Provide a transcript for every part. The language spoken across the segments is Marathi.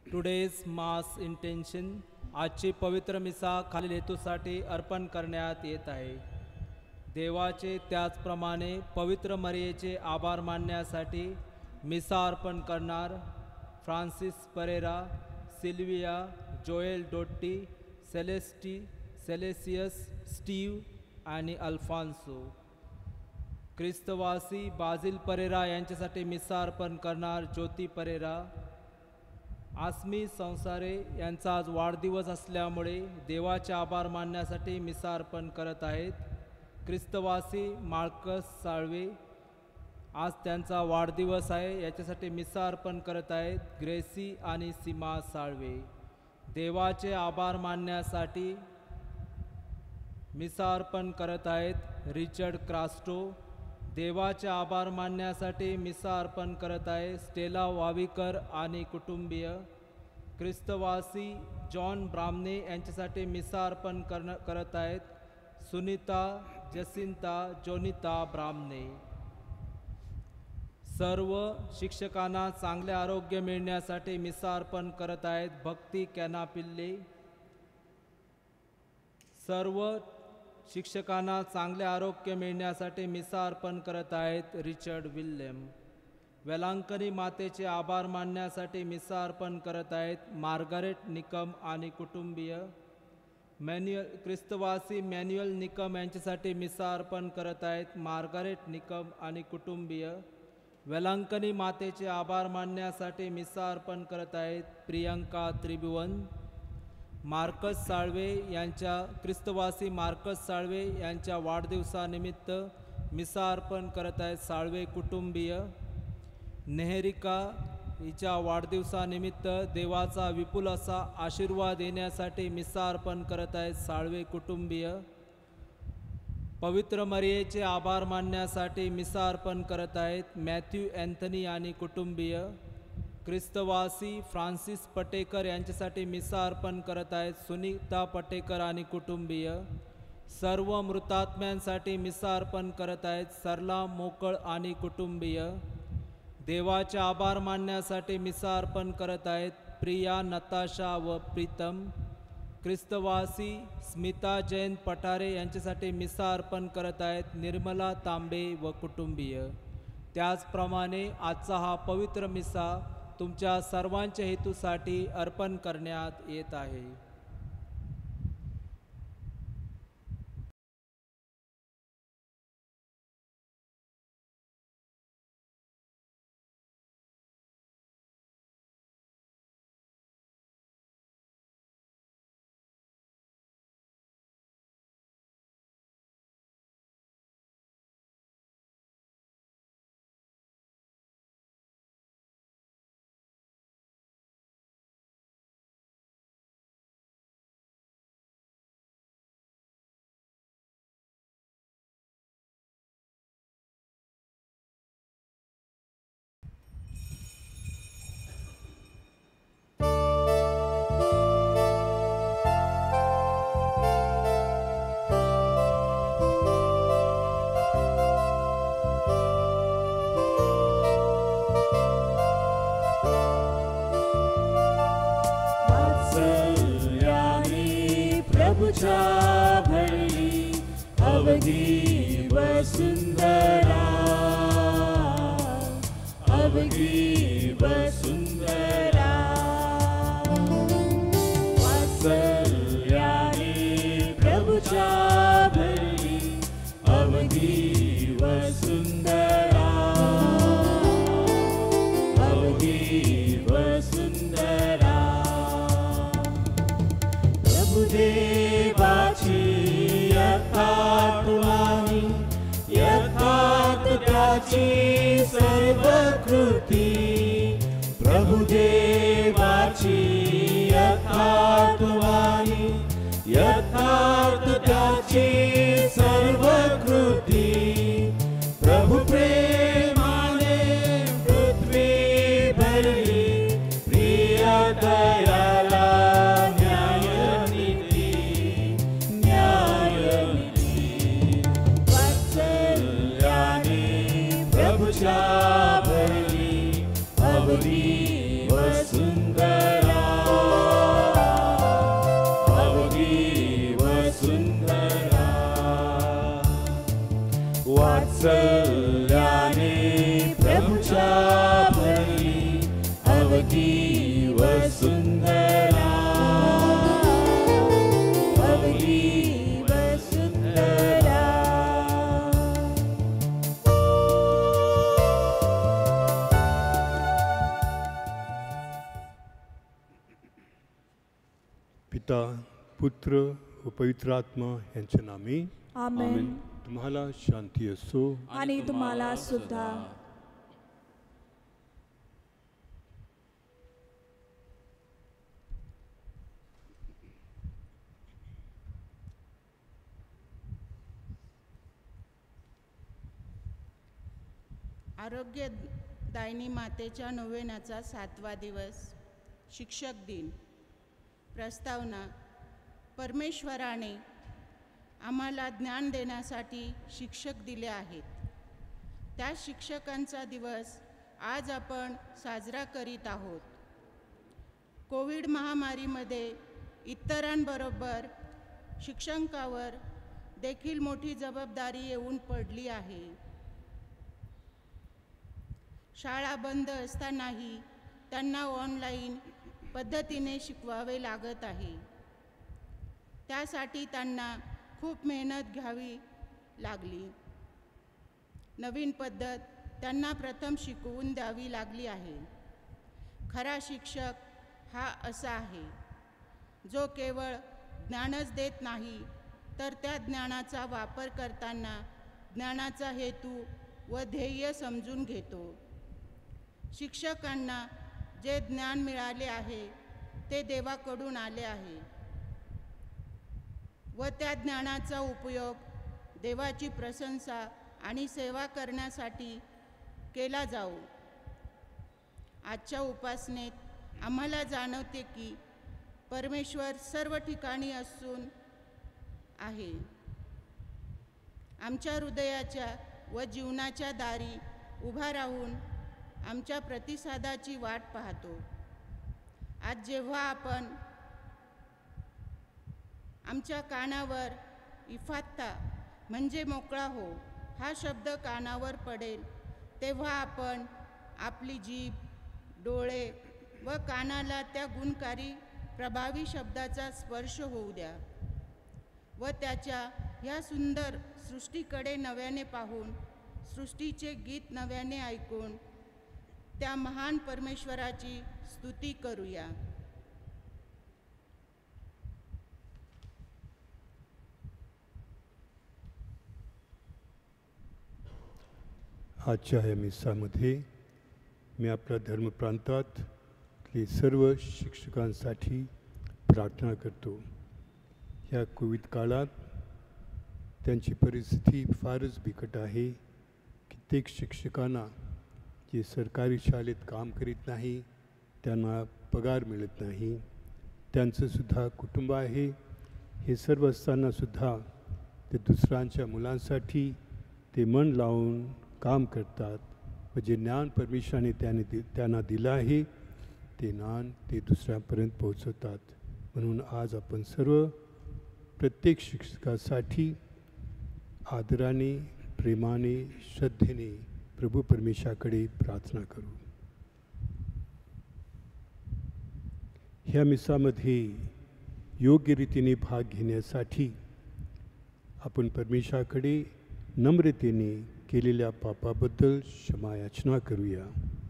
टुडेज मास इंटेन्शन आजची पवित्र मिसा खालील हेतूसाठी अर्पण करण्यात येत आहे. देवाचे त्याचप्रमाणे पवित्र मरियेचे आभार मानण्यासाठी मिसा अर्पण करणार फ्रान्सिस परेरा, सिल्विया, जोएल डोट्टी, सेलेसियस, स्टीव आणि अल्फान्सो. ख्रिस्तवासी बाजिल परेरा यांच्यासाठी मिसा अर्पण करणार ज्योती परेरा. आसमी संसारे यांचा आज वाढदिवस असल्यामुळे देवाचे आभार मानण्यासाठी मिसा अर्पण करत आहेत. ख्रिस्तवासी मार्कस साळवे आज त्यांचा वाढदिवस आहे, याच्यासाठी मिसा अर्पण करत आहेत ग्रेसी आणि सीमा साळवे. देवाचे आभार मानण्यासाठी मिसा अर्पण करत आहेत रिचर्ड क्रास्टो. देवाचे आभार मानण्यासाठी मिसा अर्पण करत आहे स्टेला वावीकर आणि कुटुंबीय. ख्रिस्तवासी जॉन ब्राह्मणे यांच्यासाठी मिसा अर्पण करत आहेत सुनीता, जसिंता, जोनिता ब्राह्मणे. सर्व शिक्षकांना चांगले आरोग्य मिळण्यासाठी मिसा अर्पण करत आहेत भक्ती कॅनापिल्ले. सर्व शिक्षकांना चांगले आरोग्य मिळण्यासाठी मिसा अर्पण करत आहेत रिचर्ड विल्यम. वेलांकनी मातेचे आभार मानण्यासाठी मिसा अर्पण करत आहेत मार्गारेट निकम आणि कुटुंबीय. ख्रिस्तवासी मॅन्युअल निकम यांच्यासाठी मिसा अर्पण करत आहेत मार्गारेट निकम आणि कुटुंबीय. वेलांकनी मातेचे आभार मानण्यासाठी मिसा अर्पण करत आहेत प्रियंका त्रिभुवन. मार्कस साळवे यांच्या ख्रिस्तवासी मार्कस साळवे यांच्या वाढदिवसानिमित्त मिसा अर्पण करत आहेत साळवे कुटुंबीय. नेहरिका हिच्या वाढदिवसानिमित्त देवाचा विपुल असा आशीर्वाद देण्यासाठी मिसा अर्पण करत आहेत साळवे कुटुंबीय. पवित्र मरियेचे आभार मानण्यासाठी मिसा अर्पण करत आहेत मॅथ्यू अँथनी आणि कुटुंबीय. ख्रिस्तवासी फ्रान्सिस पटेकर यांच्यासाठी मिसा अर्पण करत आहेत सुनीता पटेकर आणि कुटुंबीय. सर्व मृतात्म्यांसाठी मिसा अर्पण करत आहेत सरला मोकळ आणि कुटुंबीय. देवाचे आभार मानण्यासाठी मिसा अर्पण करत आहेत प्रिया, नताशा व प्रीतम. ख्रिस्तवासी स्मिता जयंत पठारे यांच्यासाठी मिसा अर्पण करत आहेत निर्मला तांबे व कुटुंबीय. त्याचप्रमाणे आजचा हा पवित्र मिसा तुमच्या सर्वांच्या हेतूसाठी अर्पण करण्यात येत आहे. भरली अवघी वसुंधरा, अवघी वसुंधरा. वात्सल्याने प्रभुच्या भरली अवघी वसुंधरा, अवघी वसुंधरा. देवाची यथार्थ वाणी, यथार्थ त्याची सर्व कृती. प्रभुदेवाची यथार्थ वाणी, यथार्थ त्याची सर्व कृती. प्रभु प्रेमाने पृथ्वी भरली, प्रिय दयाला भरली अवघी वसुंधरा. वात्सल्याने प्रभुच्या भरली अवघी वसुंधरा, अवघी वसुंधरा. पिता, पुत्र व पवित्र आत्मा यांच्या नामे आमेन. तुम्हाला शांती असो. आणि तुम्हाला सुद्धा. आरोग्यदायिनी मातेच्या नोवेनाचा 7वा दिवस. शिक्षक दिन. प्रस्तावना. परमेश्वराने आम्हाला ज्ञान देण्यासाठी शिक्षक दिले आहेत. त्या शिक्षकांचा दिवस आज आपण साजरा करीत आहोत. कोविड महामारीमध्ये इतरांबरोबर शिक्षकांवर देखील मोठी जबाबदारी येऊन पडली आहे. शाळा बंद असतानाही त्यांना ऑनलाईन पद्धतीने शिकवावे लागत आहे. त्यासाठी त्यांना खूप मेहनत घ्यावी लागली. नवीन पद्धत त्यांना प्रथम शिकवून द्यावी लागली आहे. खरा शिक्षक हा असा आहे जो केवळ ज्ञानच देत नाही, तर त्या ज्ञानाचा वापर करताना ज्ञानाचा हेतू व ध्येय समजून घेतो. शिक्षकांना जे ज्ञान मिळाले आहे ते देवाकडून आले आहे व त्या ज्ञानाचा उपयोग देवाची प्रशंसा आणि सेवा करण्यासाठी केला जाऊ. आजच्या उपासनेत आम्हाला जाणवते की परमेश्वर सर्व ठिकाणी असून आहे. आमच्या हृदयाच्या व जीवनाच्या दारी उभा राहून आमच्या प्रतिसादाची वाट पाहतो. आज जेव्हा आपण आमच्या कानावर इफात्ता म्हणजे मोकळा हो हा शब्द कानावर पडेल, तेव्हा आपण आपली जीभ, डोळे व कानाला त्या गुणकारी प्रभावी शब्दाचा स्पर्श होऊ द्या व त्याच्या ह्या सुंदर सृष्टीकडे नव्याने पाहून, सृष्टीचे गीत नव्याने ऐकून त्या महान परमेश्वराची स्तुती करूया. आजच्या या मिसामध्ये मी आपल्या धर्मप्रांतातले सर्व शिक्षकांसाठी प्रार्थना करतो. ह्या कोविड काळात त्यांची परिस्थिती फारच बिकट आहे. कित्येक शिक्षकांना जे सरकारी शाळेत काम करीत नाही, त्यांना पगार मिळत नाही, त्यांचंसुद्धा कुटुंब आहे. हे सर्व असतानासुद्धा ते दुसऱ्यांच्या मुलांसाठी ते मन लावून काम करतात व जे ज्ञान परमेश्वराने त्यांना दिलं आहे ते ज्ञान ते दुसऱ्यांपर्यंत पोहोचवतात. म्हणून आज आपण सर्व प्रत्येक शिक्षकासाठी आदराने, प्रेमाने, श्रद्धेने प्रभू परमेश्वराकडे प्रार्थना करू. ह्या मिसामध्ये योग्य रीतीने भाग घेण्यासाठी आपण परमेश्वराकडे नम्रतेने केलेल्या पापाबद्दल क्षमा याचना करूया.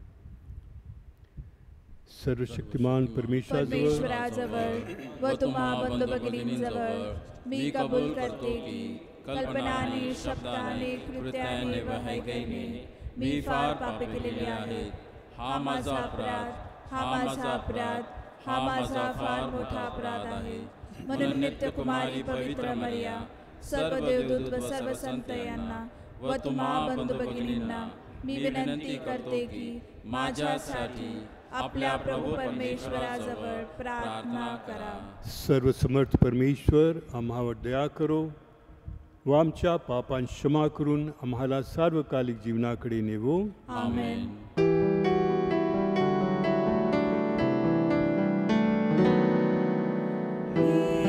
सर्वशक्तिमान परमेश्वराजवळ व तुम्हा बंधू भगिनींजवळ मी कबूल करते की कल्पनाने, शब्दाने, कृत्याने व हैकेने मी फार पापे केलेली आहेत. हा माझा अपराध, हा माझा अपराध, हा माझा फार मोठा अपराध आहे. म्हणून नित्य कुमारी पवित्र मरिया, सर्व देवदूत व सर्व संत यांना व तुम्हा बंधू भगिनींना मी विनंती करते की माझ्यासाठी आपल्या प्रभू परमेश्वराजवळ प्रार्थना करा. सर्वसमर्थ परमेश्वर आम्हावर दया करो व आमच्या पापांची क्षमा करून आम्हाला सार्वकालिक जीवनाकडे नेवो. आमेन.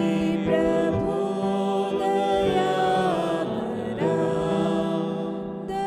प्रभु दया करा,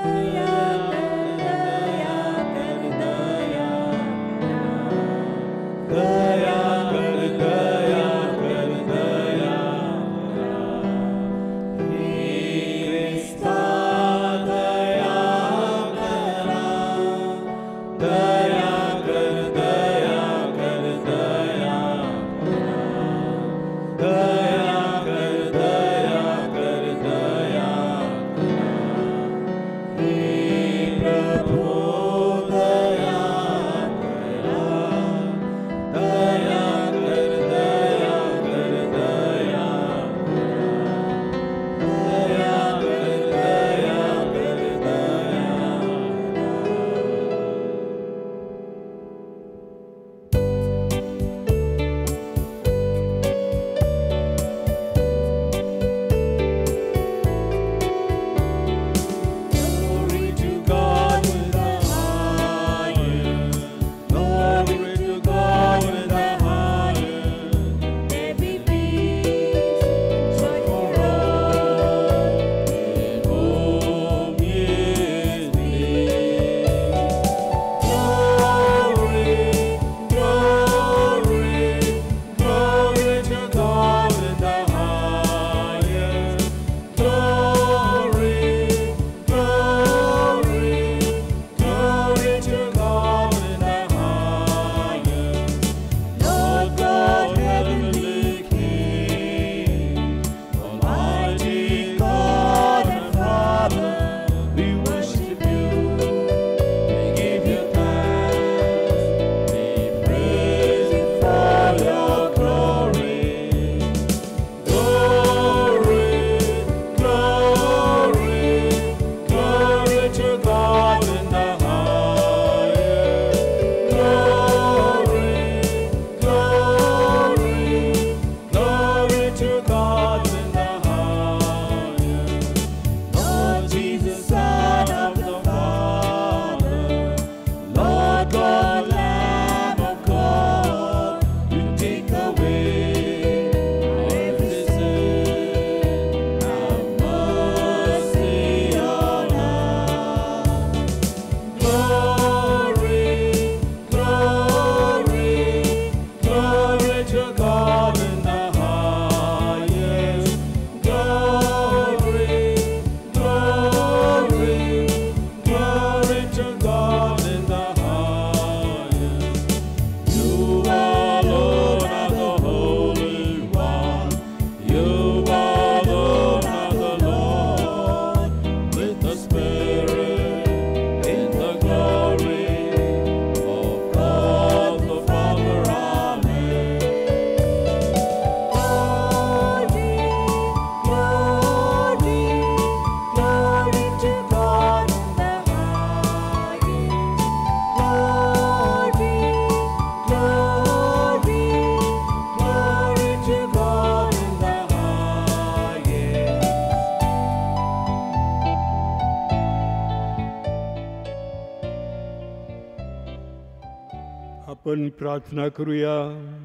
आपण प्रार्थना करूया.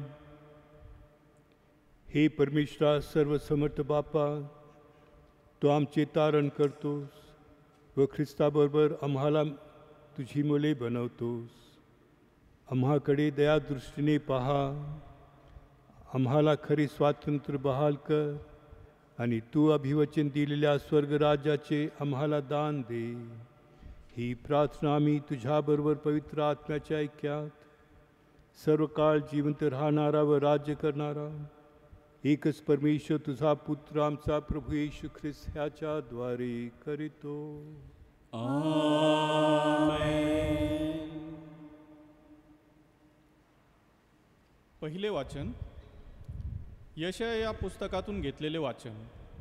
हे परमेश्वरा, सर्वसमर्थ बापा, तो आमचे तारण करतोस व ख्रिस्ताबरोबर आम्हाला तुझी मुले बनवतोस. आम्हाकडे दयादृष्टीने पहा, आम्हाला खरे स्वातंत्र्य बहाल कर आणि तू अभिवचन दिलेल्या स्वर्गराज्याचे आम्हाला दान दे. ही प्रार्थना आम्ही तुझ्याबरोबर पवित्र आत्म्याच्या ऐक्यात सर्व काळ जिवंत राहणारा व राज्य करणारा एकच परमेश्वर तुझा पुत्र आमचा प्रभू येशू ख्रिस्त ह्याच्या द्वारे करीतो. पहिले वाचन यशाया या पुस्तकातून घेतलेले वाचन.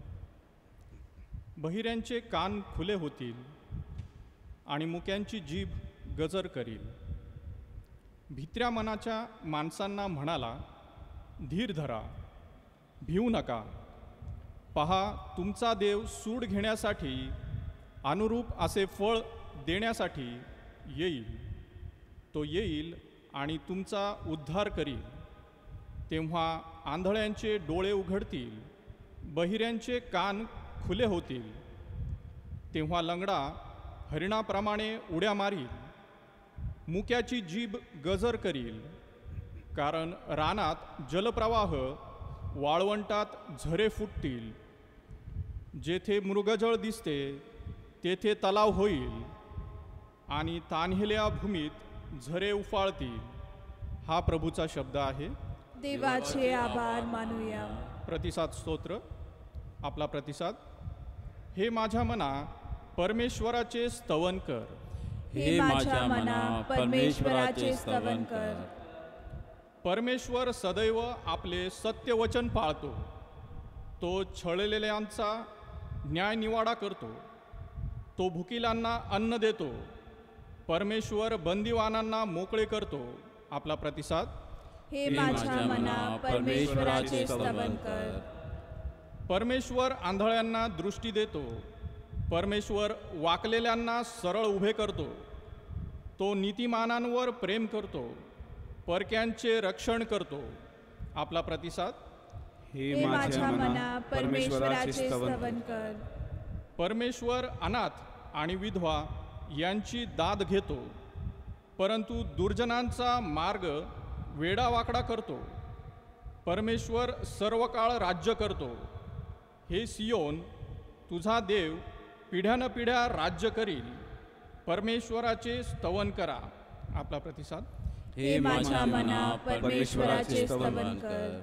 बहिऱ्यांचे कान खुले होतील आणि मुक्यांची जीभ गजर करील. भित्र्या मनाच्या माणसांना म्हणाला, धीर धरा, भिवू नका. पहा, तुमचा देव सूड घेण्यासाठी अनुरूप असे फळ देण्यासाठी येईल. तो येईल आणि तुमचा उद्धार करील. तेव्हा आंधळ्यांचे डोळे उघडतील, बहिऱ्यांचे कान खुले होतील. तेव्हा लंगडा हरिणाप्रमाणे उड्या मारील, मुक्याची जीभ गजर करील. कारण रानात जलप्रवाह, वाळवंटात झरे फुटतील. जेथे मृगजळ दिसते तेथे तलाव होईल आणि तान्हेल्या भूमीत झरे उफाळतील. हा प्रभूचा शब्द आहे. देवाचे आभार मानूया. प्रतिसाद स्तोत्र. आपला प्रतिसाद. हे माझ्या मना परमेश्वराचे स्तवन कर. हे माझ्या मना परमेश्वराचे स्तवन कर. परमेश्वर सदैव आपले सत्यवचन पाळतो. तो छळलेल्यांचा न्यायनिवाडा करतो. तो भुकिलांना अन्न देतो. परमेश्वर बंदिवानांना मोकळे करतो. आपला प्रतिसाद. हे माझ्या मना परमेश्वराचे स्तवन कर. परमेश्वर आंधळ्यांना दृष्टी देतो. परमेश्वर वाकलेल्यांना सरळ उभे करतो. तो नीतिमानांवर प्रेम करतो. परक्यांचे रक्षण करतो. आपला प्रतिसाद. हे माझ्या मना परमेश्वराचे स्तवन कर. परमेश्वर अनाथ आणि विधवा यांची दाद घेतो, परंतु दुर्जनांचा मार्ग वेडावाकडा करतो. परमेश्वर सर्व काळ राज्य करतो. हे सियोन, तुझा देव पिढ्यानपिढ्या राज्य करील. परमेश्वराचे स्तवन करा. आपला प्रतिसाद. हे माझ्या मना परमेश्वराचे स्तवन कर.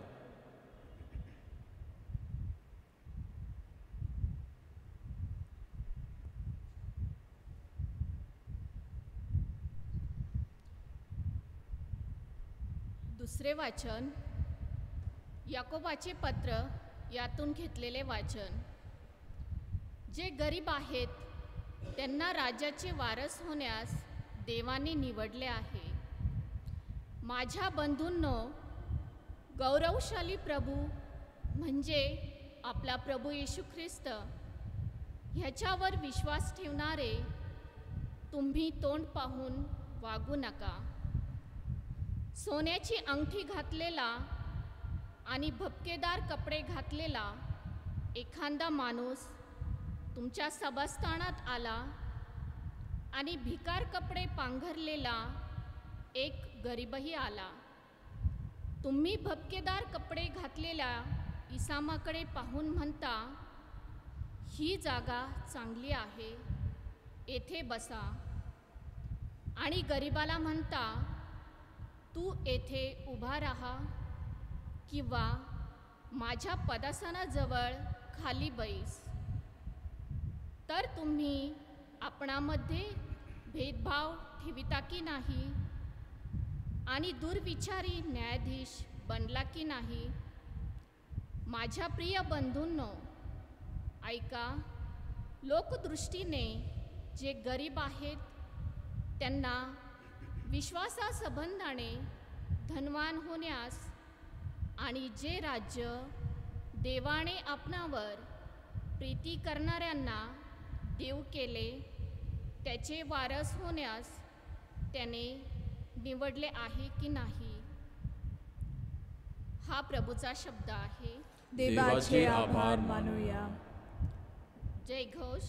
दुसरे वाचन याकोबाचे पत्र यातून घेतलेले वाचन. जे गरीब आहेत त्यांना राज्याचे वारस होण्यास देवाने निवडले आहे. माझ्या बंधूंनो, गौरवशाली प्रभू म्हणजे आपला प्रभू येशू ख्रिस्त ह्याच्यावर विश्वास ठेवणारे तुम्ही तोंड पाहून वागू नका. सोन्याची अंगठी घातलेला आणि भपकेदार कपडे घातलेला एखादा माणूस तुमच्या सभास्थानात आला आणि भिकार कपडे पांघरलेला एक गरीबही आला. तुम्ही भपकेदार कपडे घातलेल्या इसामाकडे पाहून म्हणता, ही जागा चांगली आहे, येथे बसा. आणि गरीबाला म्हणता, तू येथे उभा राहा किंवा माझ्या पदासनाजवळ खाली बैस. तर तुम्ही आपणामध्ये भेदभाव ठेविता की नाही आणि दुर्विचारी न्यायाधीश बनला की नाही. माझ्या प्रिय बंधूंनो, ऐका. लोकदृष्टीने जे गरीब आहेत त्यांना विश्वासासंबंधाने धनवान होण्यास आणि जे राज्य देवाने आपणावर प्रीती करणाऱ्यांना देव केले त्याचे वारस होण्यास त्याने निवडले आहे की नाही. हा प्रभूचा शब्द आहे. देवाचे आभार मानूया. जय घोष.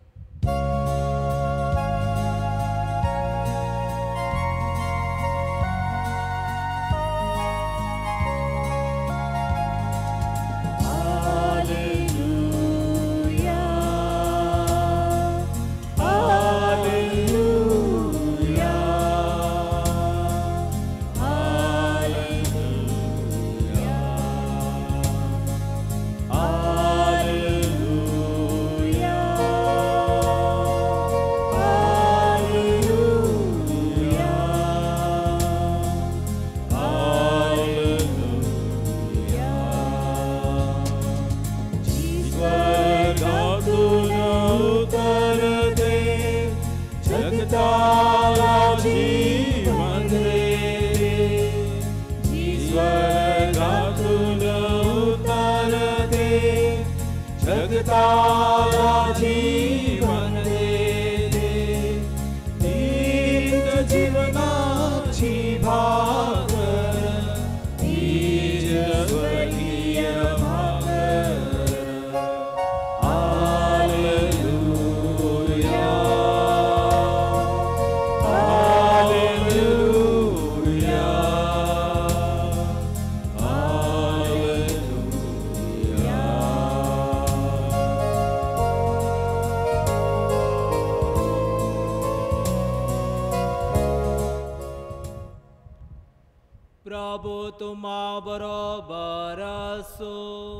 प्रभू तुम्हा बरोबर असो.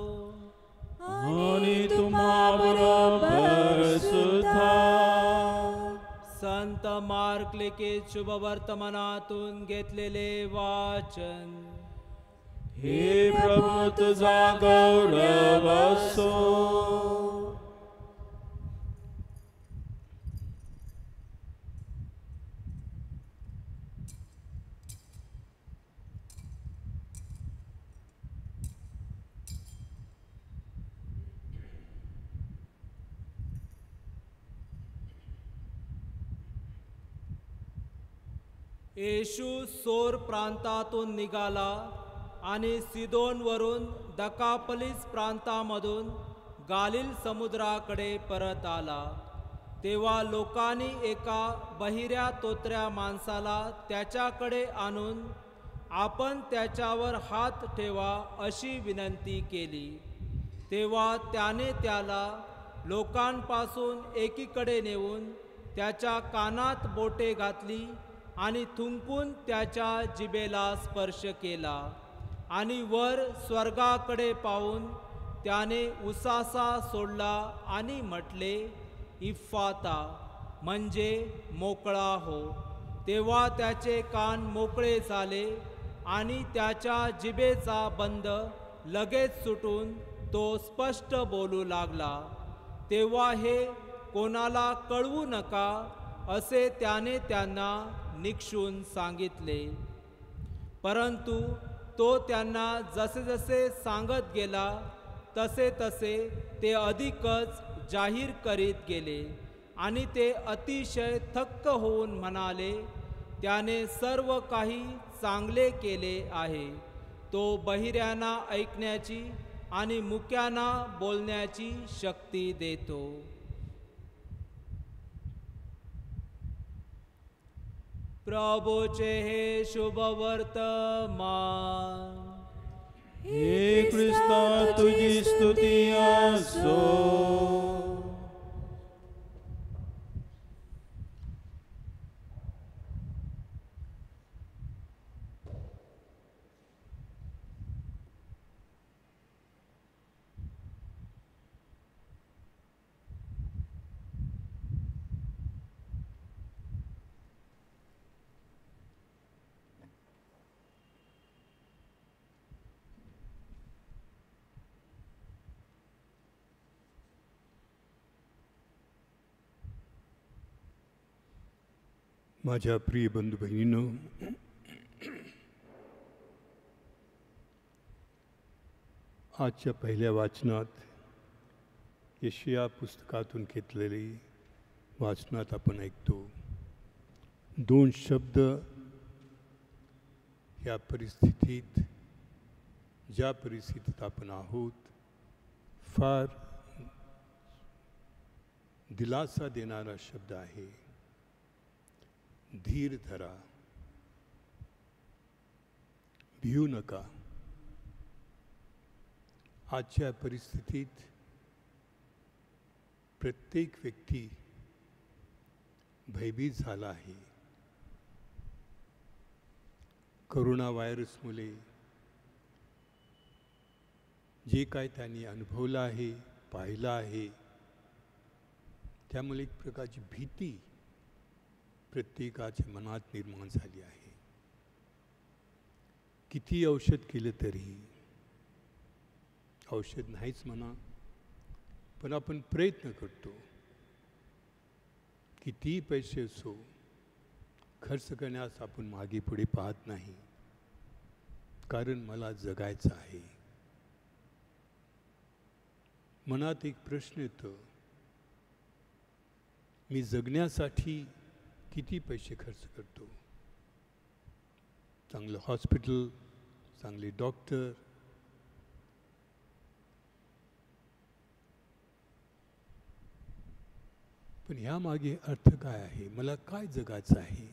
आणि तुम्हा बरोबर सुद्धा. संत मार्क लिखित शुभ वर्तमानातून घेतलेले वाचन. हे प्रभू तुझा गौरव असो. येशू सोर प्रांतातून निघाला आणि सिदोनवरून दकापलिस प्रांतामधून गालिल समुद्राकडे परत आला. तेव्हा लोकांनी एका बहिऱ्या तोतऱ्या माणसाला त्याच्याकडे आणून आपण त्याच्यावर हात ठेवा अशी विनंती केली. तेव्हा त्याने त्याला लोकांपासून एकीकडे नेऊन त्याच्या कानात बोटे घातली आणि थुंकून त्याच्या जिभेला स्पर्श केला आणि वर स्वर्गाकडे पाहून त्याने उसासा सोडला आणि म्हटले, इफ्फाता, म्हणजे मोकळा हो. तेव्हा त्याचे कान मोकळे झाले आणि त्याच्या जिभेचा बंद लगेच सुटून तो स्पष्ट बोलू लागला. तेव्हा हे कोणाला कळवू नका असे त्याने त्यांना निक्षून सांगितले. परंतु तो त्यांना जसे जसे सांगत गेला तसे तसे ते अधिकच जाहीर करीत गेले आणि ते अतिशय थक्क होऊन म्हणाले, त्याने सर्व काही चांगले केले आहे. तो बहिऱ्यांना ऐकण्याची आणि मुक्यांना बोलण्याची शक्ती देतो. प्रभूचे हे शुभ वर्तमान. हे ख्रिस्ता तुझी स्तुती असो. माझ्या प्रिय बंधू बहिणींनो, आजच्या पहिल्या वाचनात यशाया पुस्तकातून घेतलेली वाचनात आपण ऐकतो, दोन शब्द या परिस्थितीत, ज्या परिस्थितीत आपण आहोत, फार दिलासा देणारा शब्द आहे, धीर धरा, भिवू नका. आजच्या परिस्थितीत प्रत्येक व्यक्ती भयभीत झाला आहे. कोरोना व्हायरसमुळे जे काय त्यांनी अनुभवलं आहे, पाहिलं आहे, त्यामुळे एक प्रकारची भीती प्रत्येकाच्या मनात निर्माण झाली आहे. किती औषध केलं तरी, औषध नाहीच म्हणा, पण आपण प्रयत्न करतो. कितीही पैसे असो, खर्च करण्यास आपण मागे पुढे पाहत नाही, कारण मला जगायचं आहे. मनात एक प्रश्न येतो, मी जगण्यासाठी किती पैसे खर्च करतो? चांगलं हॉस्पिटल, चांगले डॉक्टर, पण ह्यामागे अर्थ काय आहे? मला काय जगायचं आहे?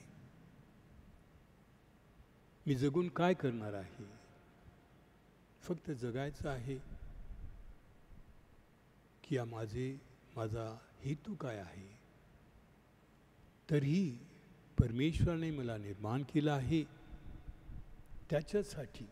मी जगून काय करणार आहे? फक्त जगायचं आहे की माझा हेतू काय आहे? तरीही परमेश्वराने मला निर्माण केलं आहे त्याच्यासाठी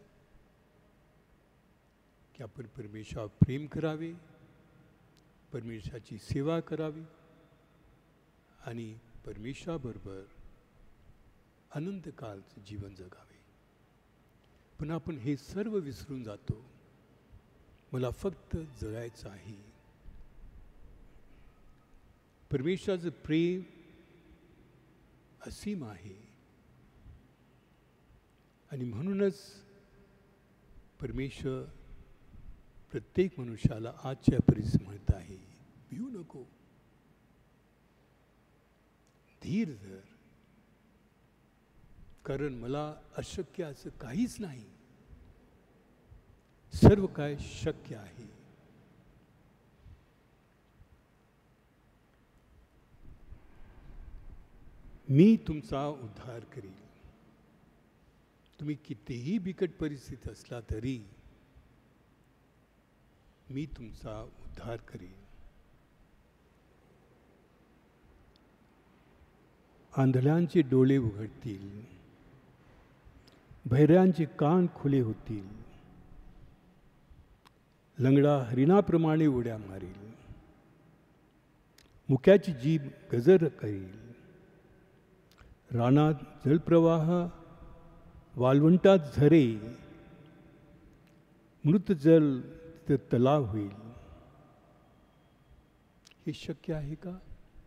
की आपण परमेश्वरावर प्रेम करावे, परमेश्वराची सेवा करावी आणि परमेश्वराबरोबर अनंतकालचं जीवन जगावे. पण आपण हे सर्व विसरून जातो. मला फक्त जगायचं आहे. परमेश्वराचं प्रेम असीम आहे आणि म्हणूनच परमेश्वर प्रत्येक मनुष्याला आजच्या परिस्थितीत म्हणत आहे, भिवू नको, धीर धर, कारण मला अशक्य असं काहीच नाही, सर्व काय शक्य आहे. मी तुमचा उद्धार करील. तुम्ही कितीही बिकट परिस्थिती असला तरी मी तुमचा उद्धार करील. आंधळ्यांचे डोळे उघडतील, बहिऱ्यांचे कान खुले होतील, लंगडा हरिणाप्रमाणे उड्या मारेल, मुक्याची जीभ गजर करेल, रानात जलप्रवाह, वाळवंटात झरे, मृत जल तलाव होईल. हे शक्य आहे का?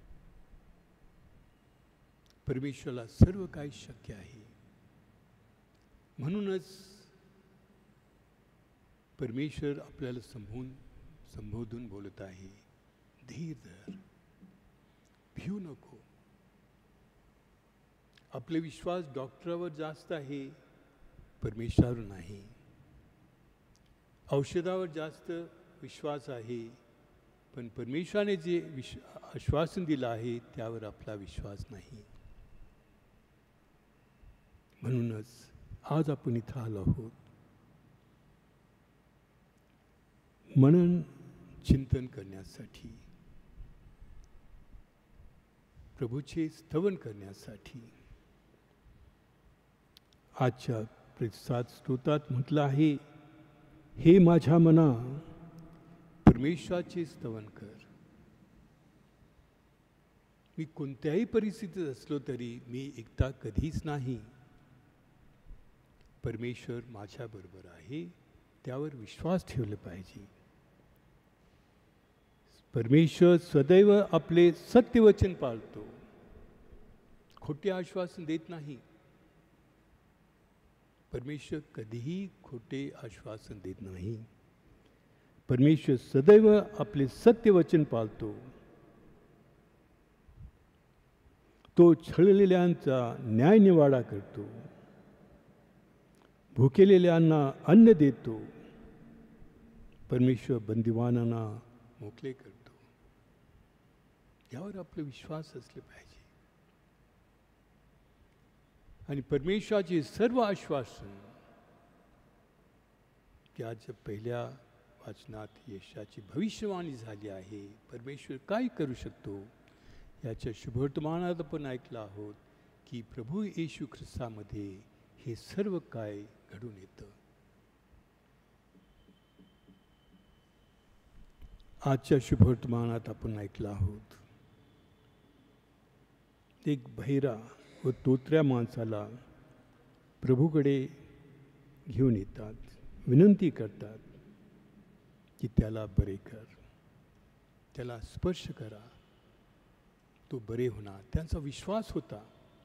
परमेश्वराला सर्व काही शक्य आहे. म्हणूनच परमेश्वर आपल्याला संबोधून बोलत आहे, धीर धर, भिवू नको. आपले विश्वास डॉक्टरावर जास्त आहे, परमेश्वरावर नाही. औषधावर जास्त विश्वास आहे, पण परमेश्वराने जे आश्वासन दिलं आहे त्यावर आपला विश्वास नाही. म्हणूनच आज आपण इथं आलो आहोत, मनन चिंतन करण्यासाठी, प्रभूचे स्तवन करण्यासाठी. आजच्या प्रतिसाद स्तोत्रात म्हटलं आहे, हे माझ्या मना परमेश्वराचे स्तवन कर. मी कोणत्याही परिस्थितीत असलो तरी मी एकटा कधीच नाही. परमेश्वर माझ्याबरोबर आहे, त्यावर विश्वास ठेवला पाहिजे. परमेश्वर सदैव आपले सत्यवचन पाळतो, खोटे आश्वासन देत नाही. परमेश्वर कधीही खोटे आश्वासन देत नाही. परमेश्वर सदैव आपले सत्यवचन पाळतो. तो छळलेल्यांचा न्याय निवाडा करतो. भुकेलेल्यांना अन्न देतो, परमेश्वर बंदिवानांना मोकळे करतो. यावर आपला विश्वास असले पाहिजे. आणि परमेश्वराचे सर्व आश्वासन की आज पहिल्या वाचनात यशाची भविष्यवाणी झाली आहे. परमेश्वर काय करू शकतो याच्या शुभवर्तमानात आपण ऐकलं आहोत की प्रभू येशू ख्रिस्तामध्ये हे सर्व काय घडून येतं. आजच्या शुभवर्तमानात आपण ऐकलं आहोत एक बहिरा व तोतऱ्या माणसाला प्रभूकडे घेऊन येतात, विनंती करतात की त्याला बरे कर, त्याला स्पर्श करा, तो बरे होणार. त्यांचा विश्वास होता.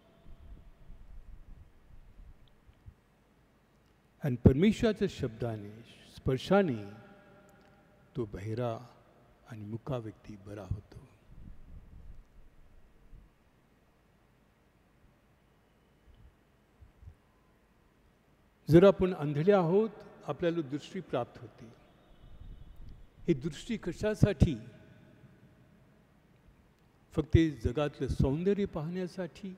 आणि परमेश्वराच्या शब्दाने, स्पर्शाने तो बहिरा आणि मुका व्यक्ती बरा होतो. जर आपण अंधळे आहोत, आपल्याला दृष्टी प्राप्त होते. ही दृष्टी कशासाठी? फक्त जगातलं सौंदर्य पाहण्यासाठी?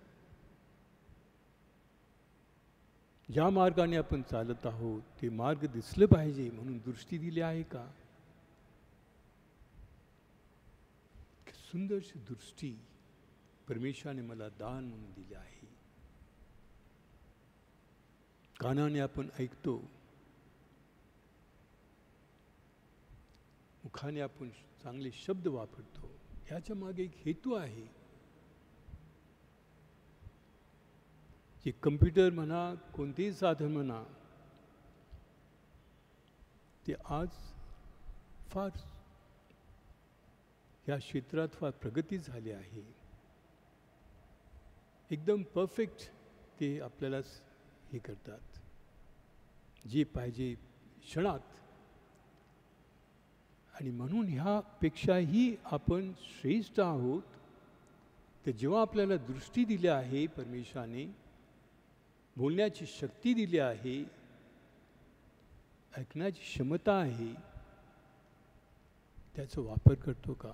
ज्या मार्गाने आपण चालत आहोत ते मार्ग दिसलं पाहिजे म्हणून दृष्टी दिली आहे का? सुंदरशी दृष्टी परमेश्वराने मला दान म्हणून दिली आहे. कानाने आपण ऐकतो, मुखाने आपण चांगले शब्द वापरतो. याच्या मागे एक हेतू आहे. जे कम्प्युटर म्हणा, कोणतेही साधन म्हणा, ते आज फार या क्षेत्रात फार प्रगती झाली आहे. एकदम परफेक्ट ते आपल्याला हे करतात, जे पाहिजे क्षणात. आणि म्हणून ह्यापेक्षाही आपण श्रेष्ठ आहोत. तर जेव्हा आपल्याला दृष्टी दिली आहे परमेश्वराने, बोलण्याची शक्ती दिली आहे, ऐकण्याची क्षमता आहे, त्याचा वापर करतो का?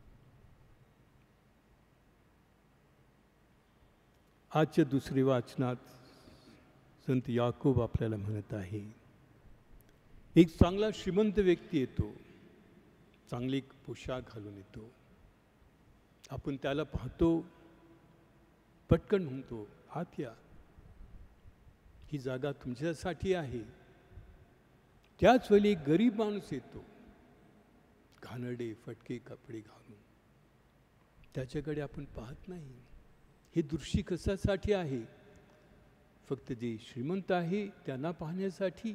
आजच्या दुसऱ्या वाचनात संत याकूब आपल्याला म्हणत आहे, एक चांगला श्रीमंत व्यक्ती येतो, चांगले पोशाख घालून येतो. आपण त्याला पाहतो, पटकन म्हणतो, आत या, ही जागा तुमच्यासाठी आहे. त्याच वेळी एक गरीब माणूस येतो, घाणेरडे फटके कपडे घालून. त्याच्याकडे आपण पाहत नाही. ही दृष्टी कशासाठी आहे? फक्त जे श्रीमंत आहे त्यांना पाहण्यासाठी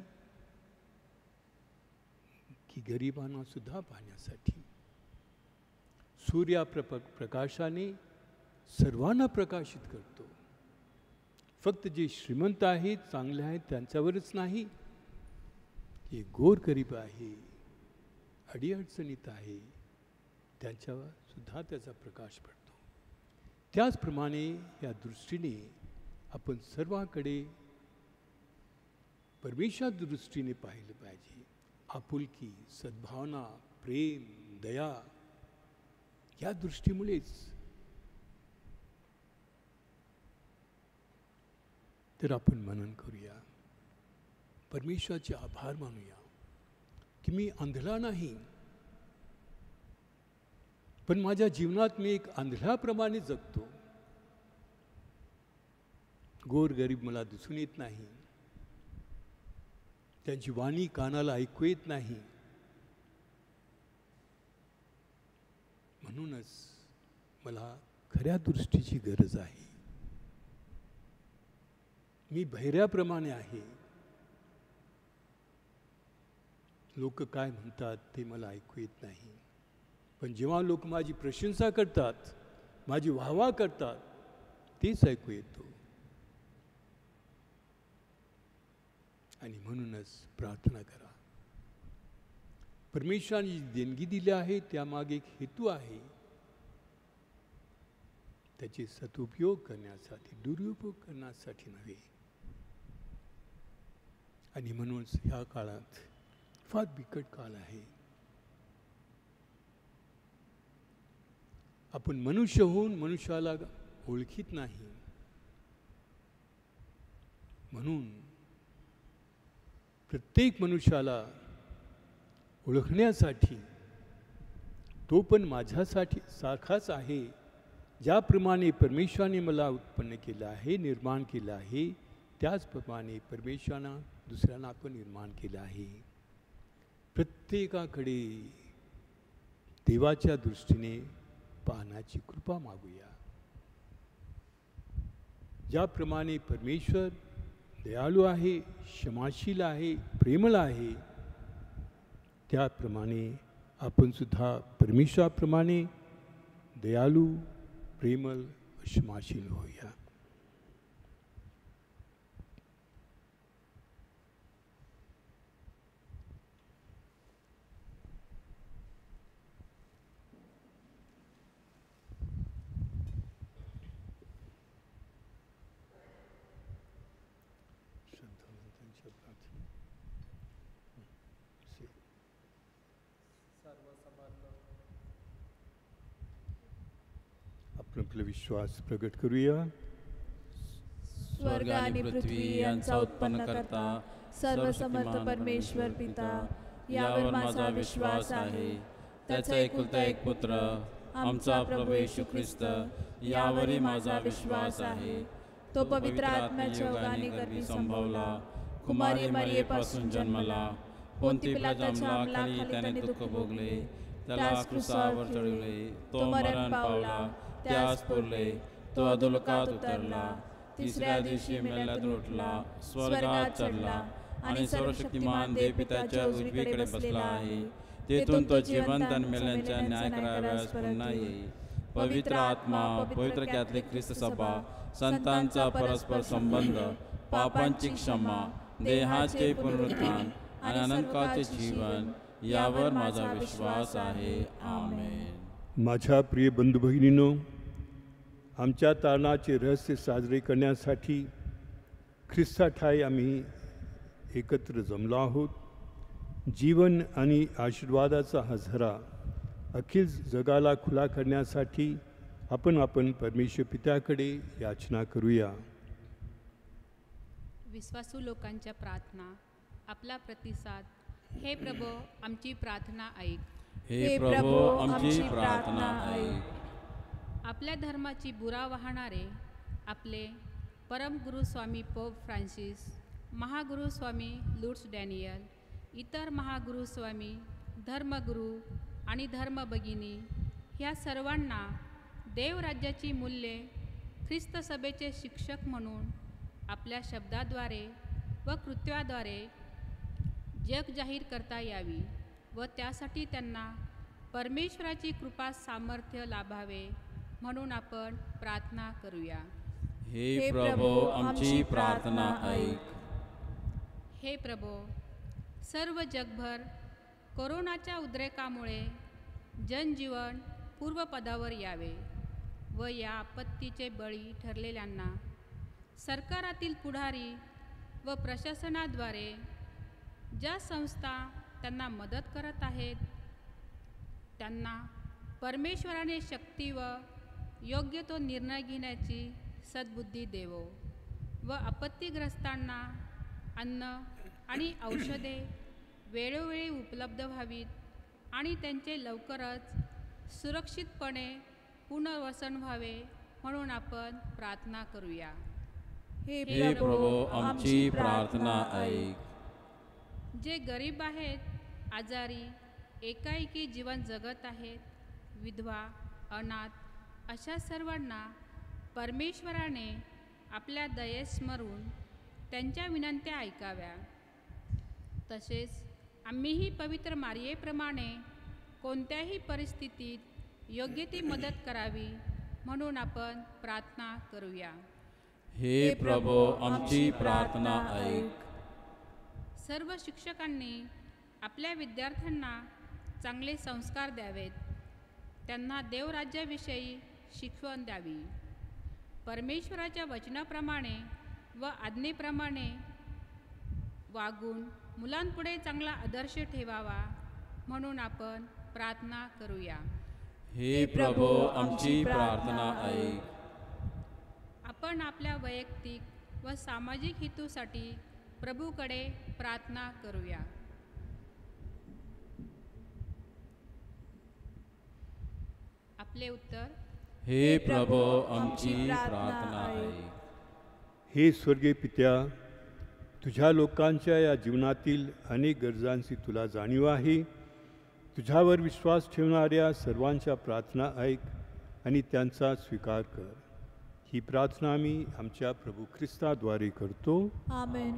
की गरिबांना सुद्धा पाहण्यासाठी? सूर्य प्रकाशाने सर्वांना प्रकाशित करतो. फक्त जे श्रीमंत आहेत, चांगले आहेत त्यांच्यावरच नाही, जे गोरगरीब आहे, अडीअडचणीत आहे, त्यांच्यावर सुद्धा त्याचा प्रकाश पडतो. त्याचप्रमाणे या दृष्टीने आपण सर्वांकडे परमेश्वर दृष्टीने पाहिलं पाहिजे. आपुलकी, सद्भावना, प्रेम, दया, या दृष्टीमुळेच. तर आपण मनन करूया, परमेश्वराचे आभार मानूया की मी आंधळा नाही, पण माझ्या जीवनात मी एक आंधळ्याप्रमाणे जगतो. गोरगरीब मला दिसून येत नाही, त्यांची वाणी कानाला ऐकू येत नाही. म्हणूनच मला खऱ्या दृष्टीची गरज आहे. मी बहिऱ्याप्रमाणे आहे. लोक काय म्हणतात ते मला ऐकू येत नाही, पण जेव्हा लोक माझी प्रशंसा करतात, माझी वाहवा करतात, तेच ऐकू येतो. आणि म्हणूनच प्रार्थना करा. परमेश्वराने जी देणगी दिली आहे त्यामागे एक हेतू आहे, त्याचे सदुपयोग करण्यासाठी, दुरुपयोग करण्यासाठी नव्हे. आणि म्हणूनच ह्या काळात फार बिकट काळ आहे. आपण मनुष्य होऊन मनुष्याला ओळखीत नाही. म्हणून प्रत्येक मनुष्याला ओळखण्यासाठी तो पण माझ्यासाठी सारखाच आहे. ज्याप्रमाणे परमेश्वराने मला उत्पन्न केलं आहे, निर्माण केलं आहे, त्याचप्रमाणे परमेश्वरानं दुसऱ्यांना पण निर्माण केलं आहे. प्रत्येकाकडे देवाच्या दृष्टीने पाहण्याची कृपा मागूया. ज्याप्रमाणे परमेश्वर दयाळू आहे, क्षमाशील आहे, प्रेमळ आहे, त्याप्रमाणे आपण सुद्धा परमेश्वराप्रमाणे दयाळू, प्रेमळ, क्षमाशील होऊया. आपण आपला विश्वास प्रगट करूया. स्वर्ग आणि पृथ्वी यांचा उत्पन्न करता सर्वसमर्थ परमेश्वर पिता, यावर माझा विश्वास आहे. त्याचा एकुलता एक पुत्र आमचा प्रभू येशू ख्रिस्त, यावरही माझा विश्वास आहे. तो पवित्र आत्म्याच्या योगाने गर्भी संभवला, कुमारी मरियेपासून जन्मला, पोंती पिलाताच्या अंमलाखाली त्याने दुःख भोगले, त्याला क्रूसावर चढवले, तो मरण पावला, त्यास पुरले, तो अधोलोकात उतरला, तिसऱ्या दिवशी मेल्यातून उठला, स्वर्गात चढला आणि सर्वशक्तिमान देव पित्याच्या उजवीकडे बसला आहे. तेथून तो जिवंत आणि मेल्यांचा न्याय करावयास पुन्हा येईल. पवित्र आत्मा, पवित्र कॅथलिक ख्रिस्त सभा, संतांचा परस्पर संबंध, पापांची क्षमा, देहाचे पुनरुत्थान आणि अनंतकाळचे जीवन, यावर माझा विश्वास आहे. आमेन. माझ्या प्रिय बंधू भगिनींनो, आमच्या तारणाचे रहस्य साजरे करण्यासाठी ख्रिस्ताठायी आम्ही एकत्र जमलो आहोत. जीवन आणि आशीर्वादाचा हा झरा अखिल जगाला खुला करण्यासाठी आपण परमेश्वर पित्याकडे याचना करूया. विश्वासू लोकांच्या प्रार्थना, आपला प्रतिसाद. हे प्रभो, आमची प्रार्थना ऐक. हे प्रभो, आमची प्रार्थना ऐक. आपल्या धर्माची बुरा वाहणारे आपले परमगुरू स्वामी पोप फ्रान्सिस, महागुरू स्वामी लुट्स डॅनियल, इतर महागुरू स्वामी, धर्मगुरू आणि धर्मभगिनी ह्या सर्वांना देवराज्याची मूल्ये ख्रिस्त सभेचे शिक्षक म्हणून आपल्या शब्दाद्वारे व कृत्याद्वारे जग जाहीर करता यावी व त्यासाठी त्यांना परमेश्वराची कृपा सामर्थ्य लाभावे म्हणून आपण प्रार्थना करूया. हे प्रभो, आमची प्रार्थना ऐक. हे प्रभो, सर्व जगभर कोरोनाच्या उद्रेकामुळे जनजीवन पूर्वपदावर यावे व या आपत्तीचे बळी ठरलेल्यांना सरकारातील पुढारी व प्रशासनाद्वारे ज्या संस्था त्यांना मदत करत आहेत त्यांना परमेश्वराने शक्ती व योग्य तो निर्णय घेण्याची सद्बुद्धी देवो व आपत्तीग्रस्तांना अन्न आणि औषधे वेळोवेळी उपलब्ध व्हावीत आणि त्यांचे लवकरच सुरक्षितपणे पुनर्वसन व्हावे म्हणून आपण प्रार्थना करूया. हे प्रभो, आमची प्रार्थना ऐक. जे गरीब आहेत, आजारी, एकाएकी जीवन जगत आहेत, विधवा, अनाथ अशा सर्वांना परमेश्वराने आपल्या दयेस स्मरून त्यांच्या विनंत्या ऐकाव्या. तसेच आम्हीही पवित्र मारियेप्रमाणे कोणत्याही परिस्थितीत योग्य ती मदत करावी म्हणून आपण प्रार्थना करूया. हे प्रभो, आमची प्रार्थना ऐक. सर्व शिक्षकांनी आपल्या विद्यार्थ्यांना चांगले संस्कार द्यावेत, त्यांना देवराज्याविषयी शिकवण द्यावी, परमेश्वराच्या वचनाप्रमाणे व आज्ञेप्रमाणे वागून मुलांपुढे चांगला आदर्श ठेवावा म्हणून आपण प्रार्थना करूया. हे प्रभो आमची प्रार्थना ऐक. आपण आपल्या वैयक्तिक व सामाजिक हेतूसाठी प्रभूकडे प्रार्थना करूया. आपले उत्तर. हे प्रभो आमची प्रार्थना ऐक. हे स्वर्गीय पित्या, तुझ्या लोकांच्या या जीवनातील अनेक गरजांची तुला जाणीव आहे. तुझ्यावर विश्वास ठेवणाऱ्या सर्वांच्या प्रार्थना ऐक आणि त्यांचा स्वीकार कर. ही प्रार्थना आम्ही आमच्या प्रभू ख्रिस्ताद्वारे करतो. आमेन.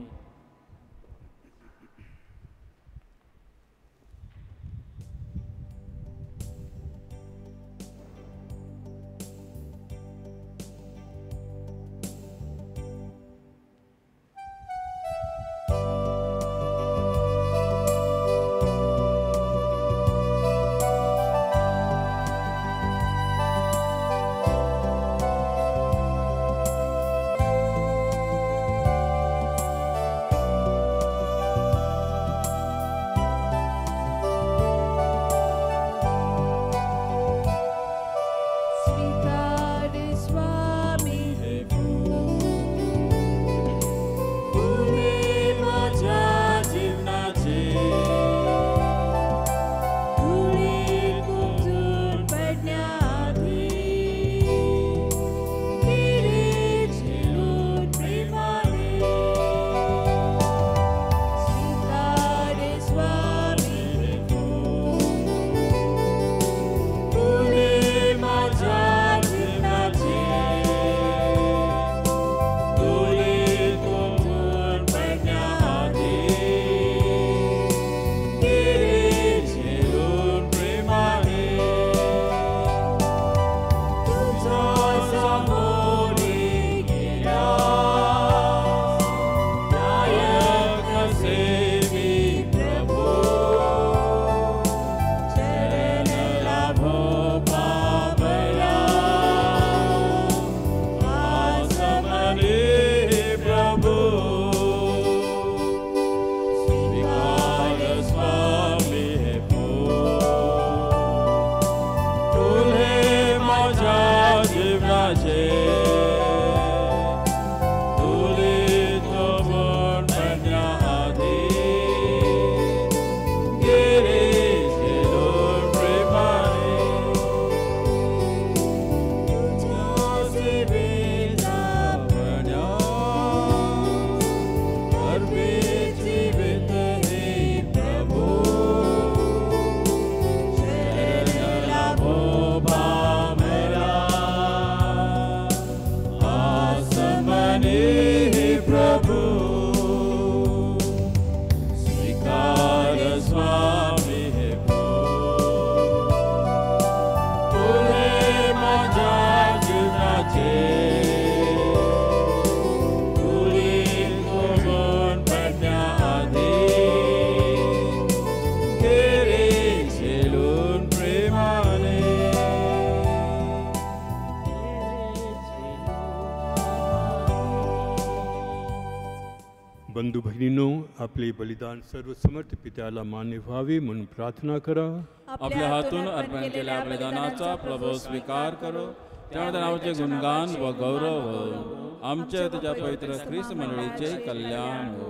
बंधू भगिनींनो, आपले बलिदान सर्वसमर्थ पित्याला मान्य व्हावे म्हणून प्रार्थना करा. आपल्या हातून अर्पण केलेल्या बलिदानाचा प्रभू स्वीकार करो. त्या नावाचे गुणगान व गौरव हो. आमच्या तुझ्या पवित्र ख्रिस्त मंडळीचे कल्याण हो.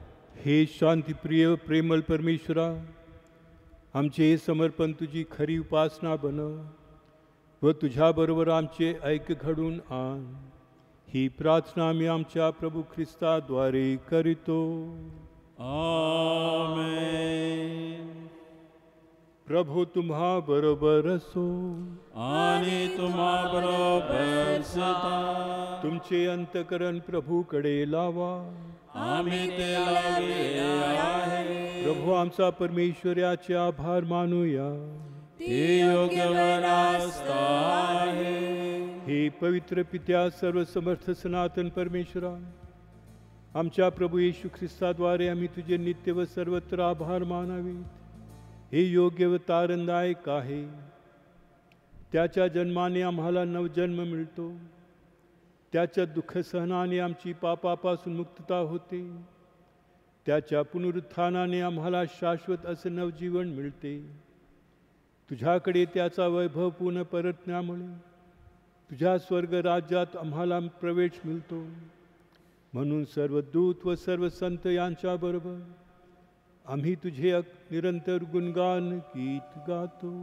हे शांतीप्रिय प्रेमळ परमेश्वरा, आमचे हे समर्पण तुझी खरी उपासना बनव व तुझ्याबरोबर आमचे ऐक्य घडून आण. ही प्रार्थना आम्ही आमच्या प्रभू ख्रिस्ताद्वारे करीतो. आमेन. प्रभू तुम्हा बरोबर असो आणि तुम्हा बरोबर सदा. तुमचे अंतकरण प्रभूकडे लावा. आम्ही ते लावले आहे. प्रभू आमचा परमेश्वर याचे आभार मानूया. ते योग्य व रास्त आहे. हे पवित्र पित्या, सर्वसमर्थ सनातन परमेश्वरा, आमच्या प्रभू येशू ख्रिस्ताद्वारे आम्ही तुझे नित्य व सर्वत्र आभार मानावेत. हे योग्य व तारणदायक आहे. त्याच्या जन्माने आम्हाला नवजन्म मिळतो. त्याच्या दुःख सहनाने आमची पापापासून मुक्तता होते. त्याच्या पुनरुत्थानाने आम्हाला शाश्वत असे नवजीवन मिळते. तुझ्याकडे त्याचा वैभव पुन्हा परतण्यामुळे तुझ्या स्वर्ग राज्यात आम्हाला प्रवेश मिळतो. म्हणून सर्व दूत व सर्व संत यांच्याबरोबर आम्ही तुझे निरंतर गुणगान गीत गातो.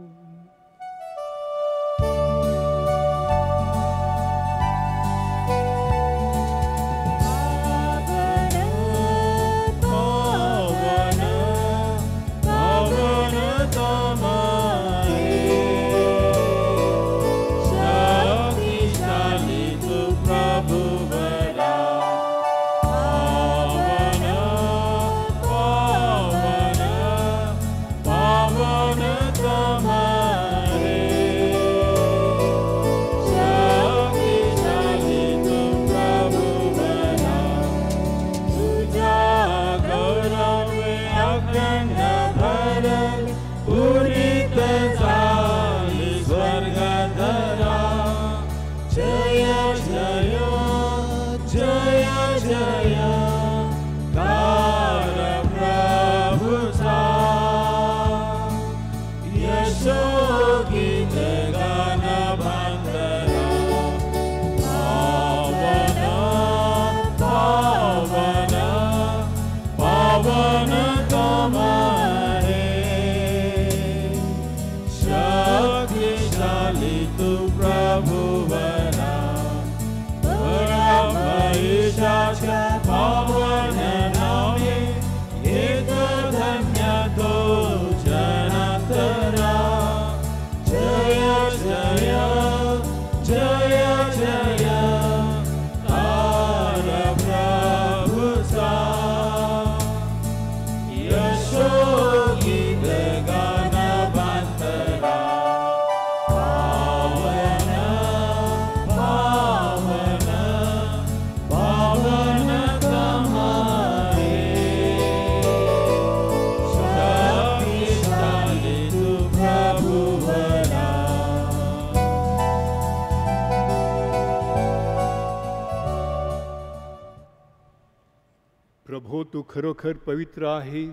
प्रभो, तू खरोखर पवित्र आहेस.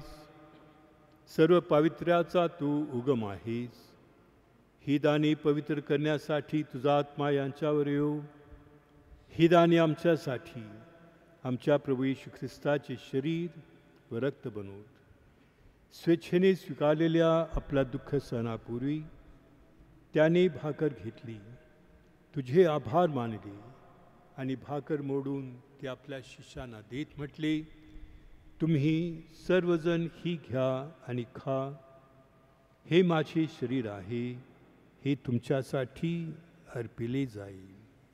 सर्व पावित्र्याचा तू उगम आहेस. ही दाने पवित्र करण्यासाठी तुझा आत्मा यांच्यावर येऊ. ही दाने आमच्यासाठी आमच्या प्रभू येशू ख्रिस्ताचे शरीर व रक्त बनवून स्वेच्छेने स्वीकारलेल्या आपला दुःख सहनापूर्वी त्याने भाकर घेतली, तुझे आभार मानले आणि भाकर मोडून ते आपल्या शिष्यांना देत म्हटले, तुम्ही सर्वजण ही घ्या आणि खा. हे माझे शरीर आहे, हे तुमच्यासाठी अर्पिले जाईल.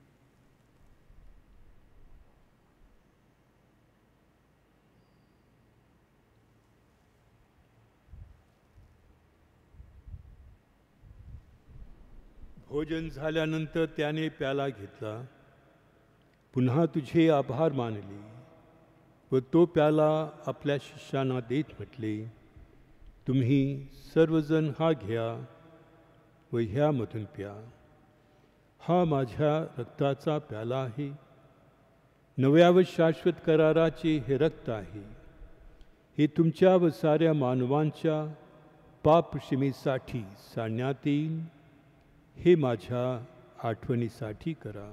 भोजन झाल्यानंतर त्याने प्याला घेतला, पुन्हा तुझे आभार मानले व तो प्याला आपल्या शिष्यांना देत म्हटले, तुम्ही सर्वजण हा घ्या व ह्यामधून प्या. हा माझ्या रक्ताचा प्याला आहे. नव्या व शाश्वत कराराचे हे रक्त आहे. हे तुमच्या व साऱ्या मानवांच्या पापक्षमेसाठी सांडण्यात येईल. हे माझ्या आठवणीसाठी करा.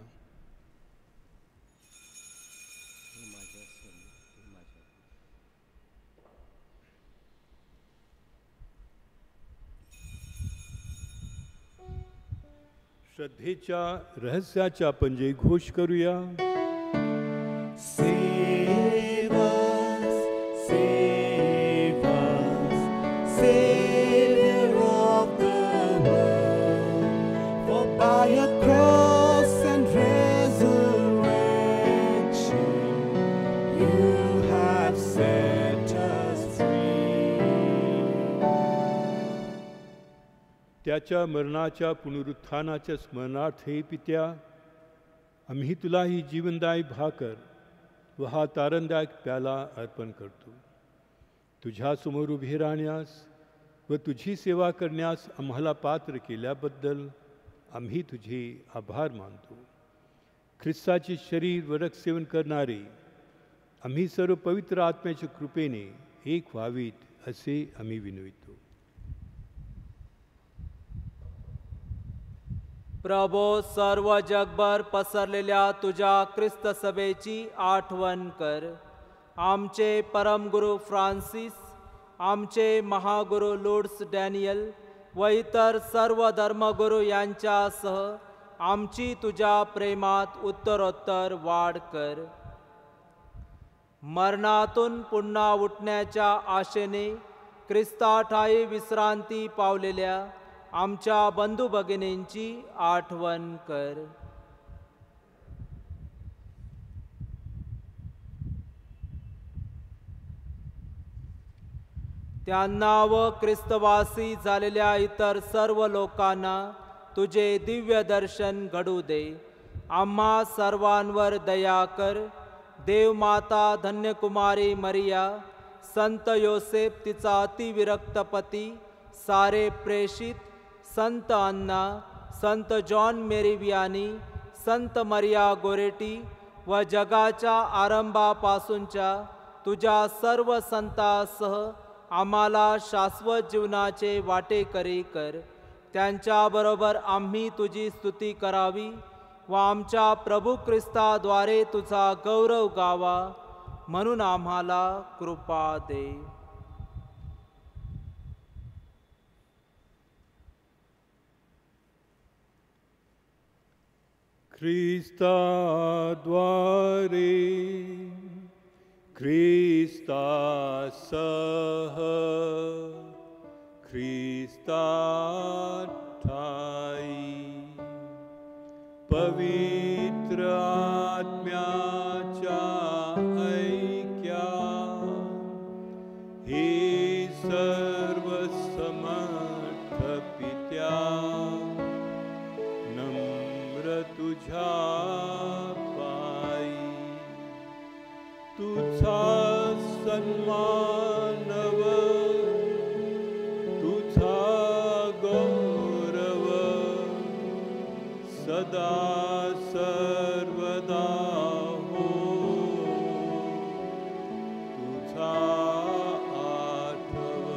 श्रद्धेच्या रहस्याचा आपण जयघोष करूया. Save us, save us, Savior of the world, for by your cross and resurrection you have set us free. त्याच्या मरणाच्या पुनरुत्थानाच्या स्मरणार्थ हे पित्या, आम्ही तुला ही जीवनदायी भाकर व हा तारणदायक प्याला अर्पण करतो. तुझ्यासमोर उभे राहण्यास व तुझी सेवा करण्यास आम्हाला पात्र केल्याबद्दल आम्ही तुझे आभार मानतो. ख्रिस्ताचे शरीर व रक्त सेवन करणारे आम्ही सर्व पवित्र आत्म्याच्या कृपेने एक व्हावीत असे आम्ही विनवितो. प्रभो, सर्व जगभर पसरलेल्या तुझ्या ख्रिस्त सभेची आठवण कर. आमचे परमगुरू फ्रान्सिस, आमचे महागुरू लुर्ड्स डॅनियल व इतर सर्व धर्मगुरू यांच्यासह आमची तुझ्या प्रेमात उत्तरोत्तर वाढ कर. मरणातून पुन्हा उठण्याच्या आशेने ख्रिस्ताठायी विश्रांती पावलेल्या आमच्या बंधू भगिनींची आठवण कर. त्यांना व ख्रिस्तवासी झालेल्या इतर सर्व लोकांना तुझे दिव्य दर्शन घडू दे. आम्हा सर्वांवर दया कर. देवमाता धन्यकुमारी मरिया, संत योसेफ तिचा अतिविरक्त पती, सारे प्रेषित, संत अन्ना, संत जॉन मेरी वियानी, संत मरिया गोरेटी व जगाच्या आरंभापासूनच्या तुझ्या सर्व संतांसह आम्हाला शाश्वत जीवनाचे वाटेकरी कर. त्यांच्याबरोबर आम्ही तुझी स्तुती करावी व आमच्या प्रभू ख्रिस्ताद्वारे तुझा गौरव गावा, म्हणून आम्हाला कृपा दे. ख्रिस्ताद्वारे, ख्रिस्तासह, ख्रिस्ताठायी पवित्र आत्म्याच्या ऐक्यात हे सर्व समर्थ पित्या नम्र तुझ्या पायी तुझा सन्मानव, तुझा गौरव सदा सर्वदा हो, तुझा आठव.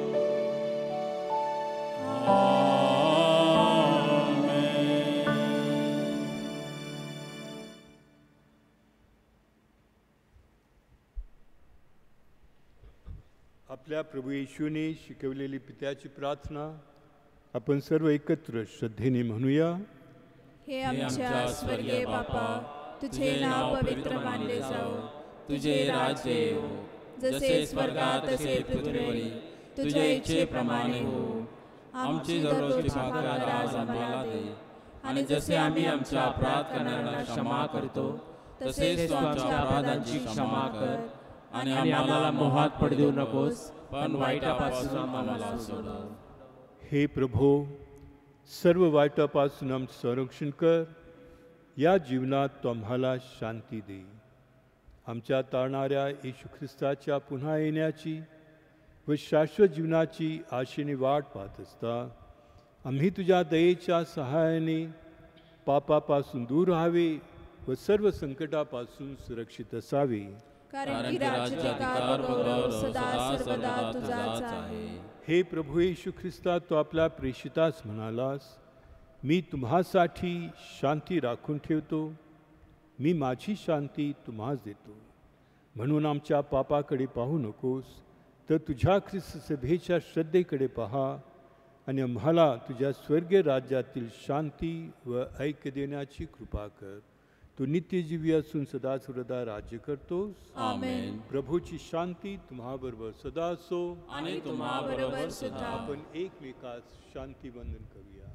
आपल्या प्रभू येशूने शिकवलेली पित्याची प्रार्थना आपण सर्व एकत्र श्रद्धेने म्हणूया. हे आमच्या स्वर्गीय बापा, तुझे नाव पवित्र मानले जाओ, तुझे राज्य येवो, जसे स्वर्गात तसे पृथ्वीवरी तुझ्या इच्छेप्रमाणे हो. आमची दररोजची भाकर आज आम्हाला दे, आणि जसे आम्ही आमच्या अपराध करणाऱ्यांना क्षमा करतो, तसेच तू आमच्या अपराधांची क्षमा कर, आणि आम्हाला मोहात पडू देऊ नकोस, पण वाईटापासून आम्हाला सोडव. हे प्रभो, सर्व वाईटापासून आमचे संरक्षण कर. या जीवनात तो आम्हाला शांती दे. आमच्या तारणाऱ्या येशू ख्रिस्ताच्या पुन्हा येण्याची व शाश्वत जीवनाची आशेने वाट पाहत असता आम्ही तुझ्या दयेच्या सहाय्याने पापापासून दूर राहावे व सर्व संकटापासून सुरक्षित असावे. कारण की राज्याधिकार व गौरव सदा सर्वदा तुझाच आहे. हे प्रभू येशू ख्रिस्ता, तो आपल्या प्रेषितास म्हणालास, मी तुम्हासाठी शांती राखून ठेवतो, मी माझी शांती तुम्हास देतो. म्हणून आमच्या पापाकडे पाहू नकोस, तर तुझ्या ख्रिस्त सभेच्या श्रद्धेकडे पहा आणि आम्हाला तुझ्या स्वर्गीय राज्यातील शांती व ऐक्य देण्याची कृपा कर. तू नित्यजीवी असून सदा सर्वदा राज्य करतोस. आमेन. प्रभूची शांती तुम्हाबरोबर सदा असो आणि तुम्हाबरोबर सुद्धा. आपण एकमेकास शांती वंदन करूया.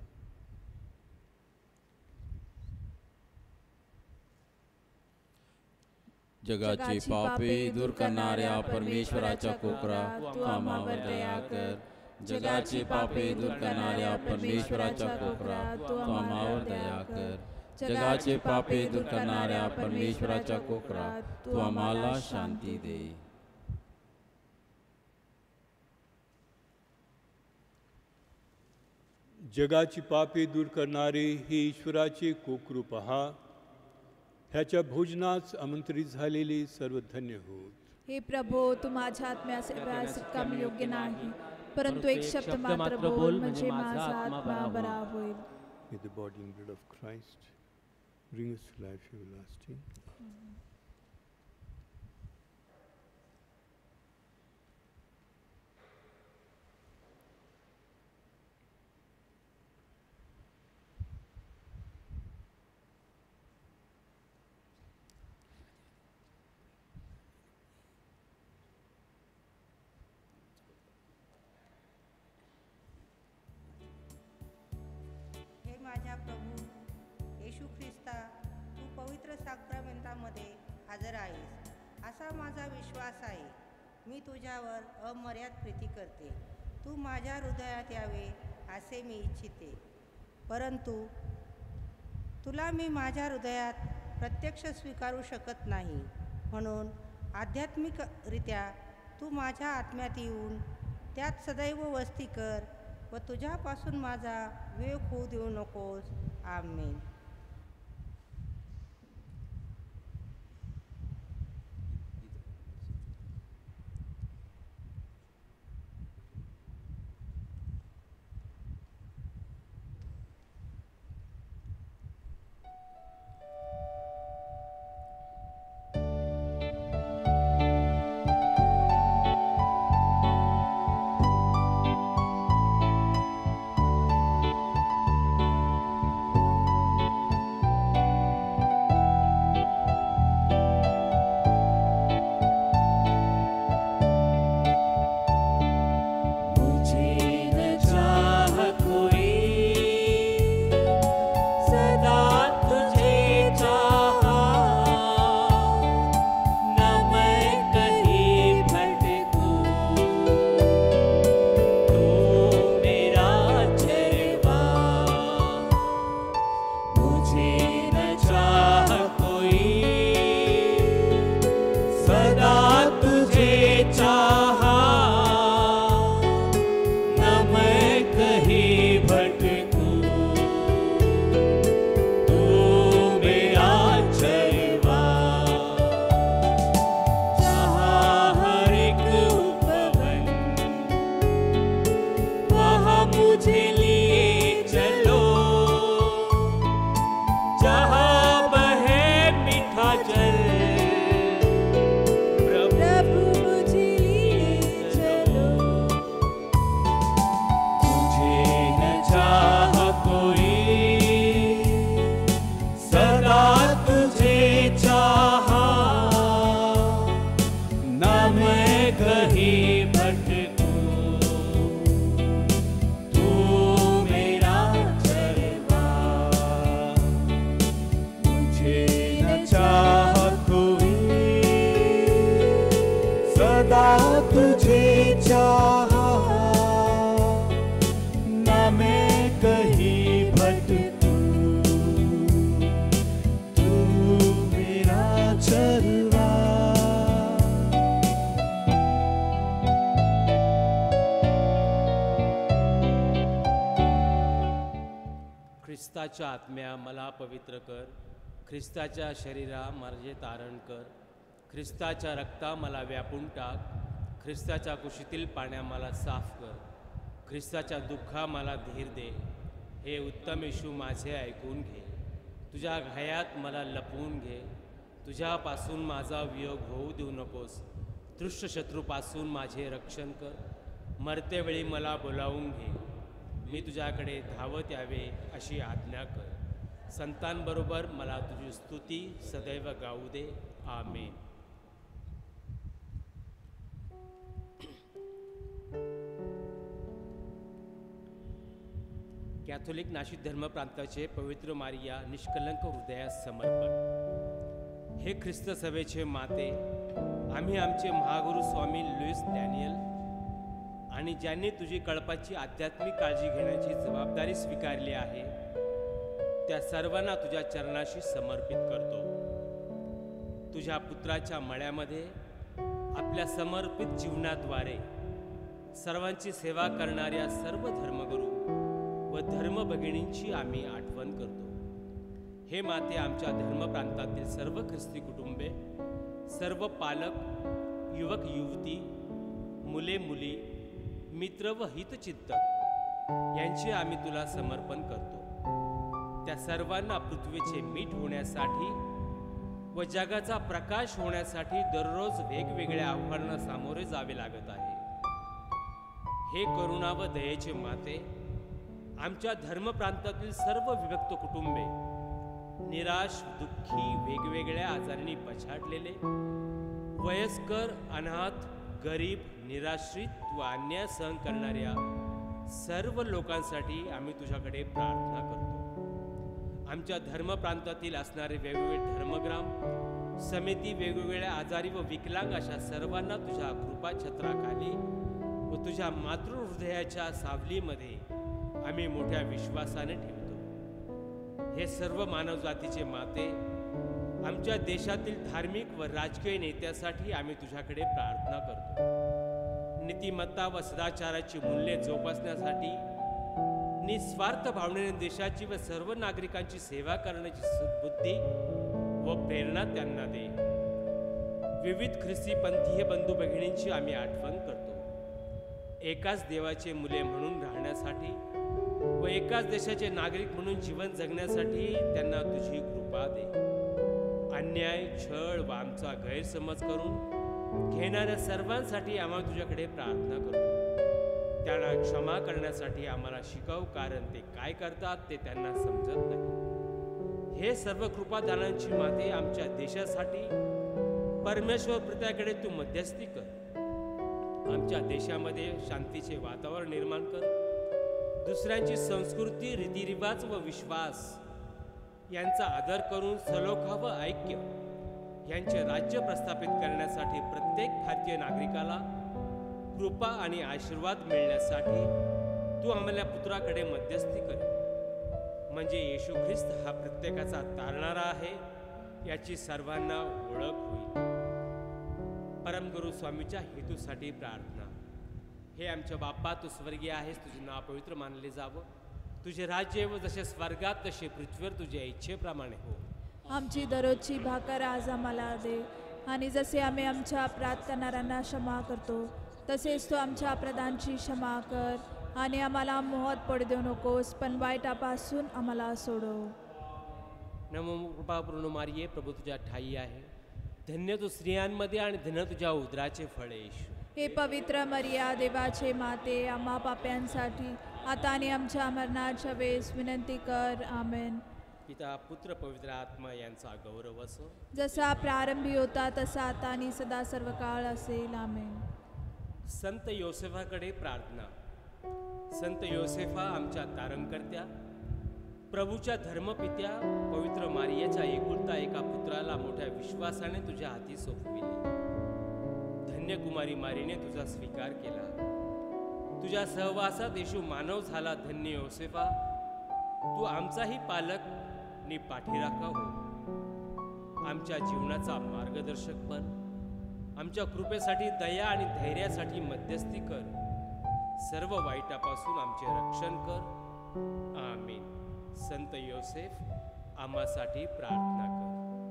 जगाची पापे दूर करणाऱ्या परमेश्वराच्या कोकरा, तू आम्हावर दया कर. जगाची पापे दूर करणाऱ्या परमेश्वराच्या कोकरा, तू आम्हावर दया कर. जगाचे पापे दूर करणाऱ्या परमेश्वराच्या कोकरा, तू आम्हाला शांती दे. जगाची पापे दूर करणारे हे ईश्वराचे कोकरू पहा. ह्याच्या भोजनास आमंत्रित झालेली सर्व धन्य होत. हे प्रभो, तू माझ्या आत्म्यास कमी योग्य नाही, परंतु एक शब्द मात्र बोल म्हणजे माझा आत्मा बरा होईल. May the body and blood of Christ bring us to life everlasting. माझ्या प्रभू येशू ख्रिस्ता, तू पवित्र साक्रामेंटामध्ये हजर आहेस असा माझा विश्वास आहे. मी तुझ्यावर अमर्याद प्रीती करते. तू माझ्या हृदयात यावे असे मी इच्छिते, परंतु तुला मी माझ्या हृदयात प्रत्यक्ष स्वीकारू शकत नाही. म्हणून आध्यात्मिकरित्या तू माझ्या आत्म्यात येऊन त्यात सदैव वस्ती कर व तुझ्यापासून माझा वियोग होऊ देऊ नकोस. आमेन. ख्रिस्ताच्या आत्म्या मला पवित्र कर, ख्रिस्ताच्या शरीरा माझे तारण कर, ख्रिस्ताच्या रक्ता मला व्यापून टाक, ख्रिस्ताच्या कुशीतील पाण्या मला साफ कर, ख्रिस्ताच्या दुःखा मला धीर दे. हे उत्तम येशू माझे ऐकून घे, तुझ्या घायात मला लपवून घे, तुझ्यापासून माझा वियोग होऊ देऊ नकोस. दृष्ट शत्रूपासून माझे रक्षण कर, मरतेवेळी मला बोलावून घे. मी तुझ्याकडे धावत यावे अशी आज्ञा कर. संतांबरोबर मला तुझी स्तुती सदैव गाऊ दे. आमेन. कॅथोलिक नाशिक धर्मप्रांताचे पवित्र मारिया निष्कलंक हृदयास समर्पण. हे ख्रिस्त सभेचे माते, आम्ही आमचे महागुरू स्वामी लुईस डॅनियल आणि ज्यांनी तुझी कळपाची आध्यात्मिक काळजी घेण्याची जबाबदारी स्वीकारली आहे, त्या सर्वांना तुझ्या चरणाशी समर्पित करतो. तुझ्या पुत्राच्या मळ्यामध्ये आपल्या समर्पित जीवनाद्वारे सर्वांची सेवा करणाऱ्या सर्व धर्मगुरू व धर्मभगिनींची आम्ही आठवण करतो. हे माते, आमच्या धर्मप्रांतातील सर्व ख्रिस्ती कुटुंबे, सर्व पालक, युवक युवती, मुले मुली, मित्र व हितचिंतक यांचे आम्ही तुला समर्पण करतो. त्या सर्वांना पृथ्वीचे मीठ होण्यासाठी व जगाचा प्रकाश होण्यासाठी दररोज वेगवेगळ्या आव्हानांना सामोरे जावे लागत आहे. हे करुणा व दयेचे माते, आमच्या धर्मप्रांतातील सर्व विभक्त कुटुंबे, निराश, दुःखी, वेगवेगळ्या आजारांनी पछाडलेले, वयस्कर, अनाथ, गरीब, निराश्रित व अन्याय सहन करणाऱ्या सर्व लोकांसाठी आम्ही तुझ्याकडे प्रार्थना करतो. आमच्या धर्मप्रांतातील असणारे वेगवेगळे धर्मग्राम, समिती, वेगवेगळ्या आजारी व विकलांग अशा सर्वांना तुझ्या कृपाछत्राखाली व तुझ्या मातृहृदयाच्या सावलीमध्ये आम्ही मोठ्या विश्वासाने ठेवतो. हे सर्व मानवजातीचे माते, आमच्या देशातील धार्मिक व राजकीय नेत्यासाठी आम्ही तुझ्याकडे प्रार्थना करतो. नीतिमत्ता व सदाचाराची मूल्ये जोपासण्यासाठी निस्वार्थ भावनेने देशाची व सर्व नागरिकांची सेवा करण्याची सद्बुद्धी व प्रेरणा त्यांना दे. विविध ख्रिस्ती पंथीय बंधू भगिनींची आम्ही आठवण करतो. एकाच देवाचे मुले म्हणून राहण्यासाठी व एकाच देशाचे नागरिक म्हणून जीवन जगण्यासाठी त्यांना तुझी कृपा दे. अन्याय, छळ व आमचा गैरसमज करून घेणाऱ्या सर्वांसाठी आम्हाला तुझ्याकडे प्रार्थना करतो. त्यांना क्षमा करण्यासाठी आम्हाला शिकव, कारण ते काय करतात ते त्यांना समजत नाही. हे सर्व कृपादानांची माते, आमच्या देशासाठी परमेश्वर पित्याकडे तू मध्यस्थी कर. आमच्या देशामध्ये शांतीचे वातावरण निर्माण कर. दुसऱ्यांची संस्कृती, रीतिरिवाज व विश्वास यांचा आदर करून सलोखा व ऐक्य यांचे राज्य प्रस्थापित करण्यासाठी प्रत्येक भारतीय नागरिकाला कृपा आणि आशीर्वाद मिळण्यासाठी तू आम्हाला पुत्राकडे मध्यस्थी कर. म्हणजे येशू ख्रिस्त हा प्रत्येकाचा तारणारा आहे याची सर्वांना ओळख होईल. परमगुरु स्वामीच्या हेतूसाठी प्रार्थना. हे आमच्या बाप्पा, तू स्वर्गीय आहेस, तुझे नाव पवित्र मानले जावं. तुझे राज्य व जसे स्वर्गात तसे पृथ्वीवर तुझ्या इच्छेप्रमाणे हो. आमची दररोजची भाकर आज आम्हाला दे, आणि जसे आम्ही आमच्या अपराध करणाऱ्यांना क्षमा करतो तसेच तू आमच्या अपराधांची क्षमा कर, आणि आम्हाला मोहात पडू देऊ नकोस, पण वाईटापासून आम्हाला सोडव. नमो कृपापूर्ण मारिये, प्रभू तुझ्या ठाई आहे. धन्य तू स्त्रियांमध्ये आणि धन्य तुझ्या उदराचे फळ येशू. हे पवित्र मरिया, देवाचे माते, आम्हा पाप्यांसाठी आता आणि आमच्या मरणाच्या वेळेस विनंती कर. आमेन. पिता, पुत्र, पवित्र आत्मा यांचा गौरव असो. जसा प्रारंभी होता तसा आता आणि सदा सर्व काळ असेल. आमेन. संत योसेफाकडे प्रार्थना. संत योसेफा, आमच्या तारणकर्त्या, प्रभूच्या धर्मपित्या, पवित्र मारियाच्या एकुलता एका पुत्राला मोठ्या विश्वासाने तुझ्या हाती सोपविले. धन्य कुमारी मारीने तुझा स्वीकार केला. तुझ्या सहवासात येशू मानव झाला. धन्य योसेफा, तू आमचाही पालक नि पाठीराखा हो. आमच्या जीवनाचा मार्गदर्शक बन. आमच्या कृपेसाठी, दया आणि धैर्यासाठी मध्यस्थी कर. सर्व वाईटापासून आमचे रक्षण कर. आमीन. संत योसेफ, आम्हासाठी प्रार्थना कर.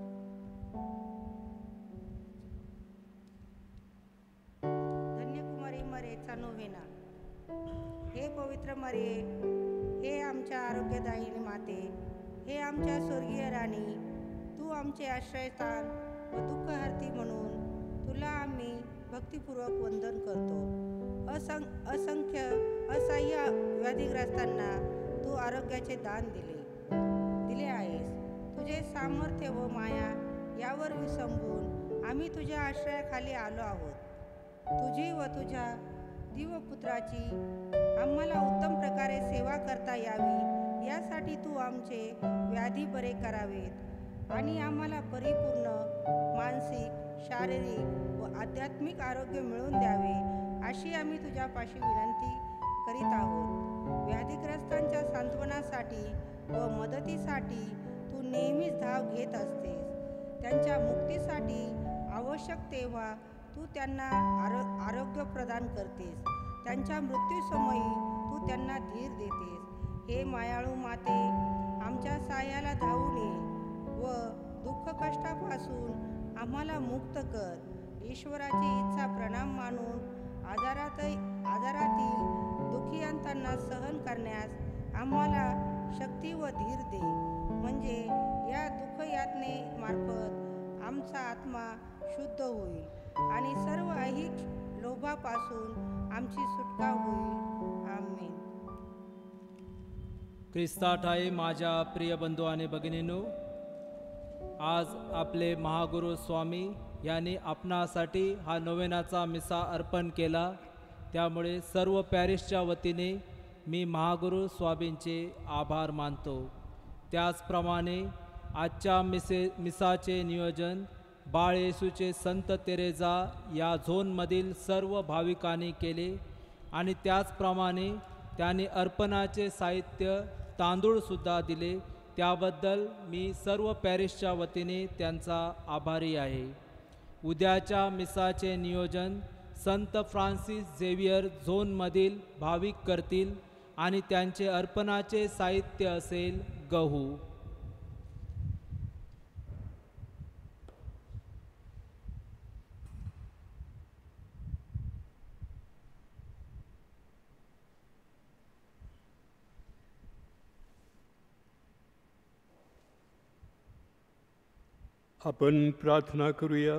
धन्यकुमारी मरेचा नोवेना. हे पवित्र मरे, हे आमच्या आरोग्यदायिनी माते, हे आमच्या स्वर्गीय राणी, तू आमचे आश्रयस्थान व दुःखहर्ती म्हणून तुला आम्ही भक्तिपूर्वक वंदन करतो. असंख्य असह्य व्याधिग्रस्तांना तू आरोग्याचे दान दिले आहेस. तुझे सामर्थ्य व माया यावर विसंबून आम्ही तुझ्या आश्रयाखाली आलो आहोत. तुझी व तुझ्या दिवपुत्राची आम्हाला उत्तम प्रकारे सेवा करता यावी यासाठी तू आमचे व्याधी बरे करावेत आणि आम्हाला परिपूर्ण मानसिक, शारीरिक व आध्यात्मिक आरोग्य मिळवून द्यावे अशी आम्ही तुझ्यापाशी विनंती करीत आहोत. व्याधिग्रस्तांच्या सांत्वनासाठी व मदतीसाठी तू नेहमीच धाव घेत असतेस. त्यांच्या मुक्तीसाठी आवश्यक तेव्हा तू त्यांना आरोग्य प्रदान करतेस. त्यांच्या मृत्यूसमयी तू त्यांना धीर देतेस. हे मायाळू माते, आमच्या साह्याला धावून ये व दुःख कष्टापासून आम्हाला मुक्त कर. ईश्वराची इच्छा प्रणाम मानून आजारातील दुखियांतांना सहन करण्यास आम्हाला शक्ती व धीर दे. म्हणजे या दुःखयातने मार्फत आमचा आत्मा शुद्ध होईल आणि सर्व ऐहिक लोभापासून आमची सुटका होईल. आमेन. ख्रिस्ता ठाई माझ्या प्रिय बंधू आणि भगिनींनो, आज आपले महागुरु स्वामी यांनी आपणासाठी हा नोवेनाचा मिसा अर्पण केला. त्यामुळे सर्व पॅरिसच्या वतीने मी महागुरु स्वामींचे आभार मानतो. त्याचप्रमाणे आजच्या मिसाचे नियोजन बाळ येशूचे संत तेरेजा या झोनमधील सर्व भाविकांनी केले आणि त्याचप्रमाणे त्यांनी अर्पणाचे साहित्य तांदूळसुद्धा दिले. त्याबद्दल मी सर्व पॅरिसच्या वतीने त्यांचा आभारी आहे. उद्याच्या मिसाचे नियोजन संत फ्रान्सिस झेवियर झोनमधील भाविक करतील आणि त्यांचे अर्पणाचे साहित्य असेल गहू. आपण प्रार्थना करूया.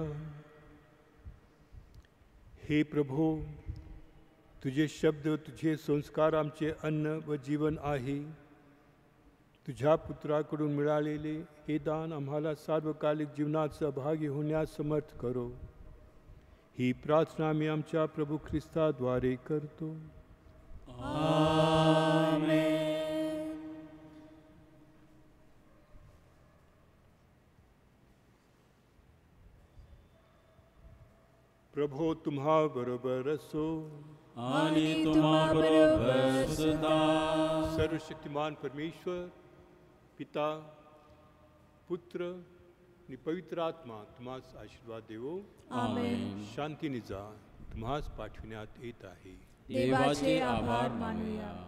हे प्रभो, तुझे शब्द तुझे संस्कार आमचे अन्न व जीवन आहे. तुझ्या पुत्राकडून मिळालेले हे दान आम्हाला सार्वकालिक जीवनात सहभागी होण्यास समर्थ करो. ही प्रार्थना मी आमच्या प्रभू ख्रिस्ताद्वारे करतो. आमेन. प्रभो तुम्हा बरोबर असो आणि तुम्हा बरोबर सुद्धा. सर्वशक्तिमान परमेश्वर पिता, पुत्र आणि पवित्र आत्मा तुम्हास आशीर्वाद देवो. आमेन. शांतीने जा, तुम्हास पाठविण्यात येत आहे. देवाचे आभार मानूया.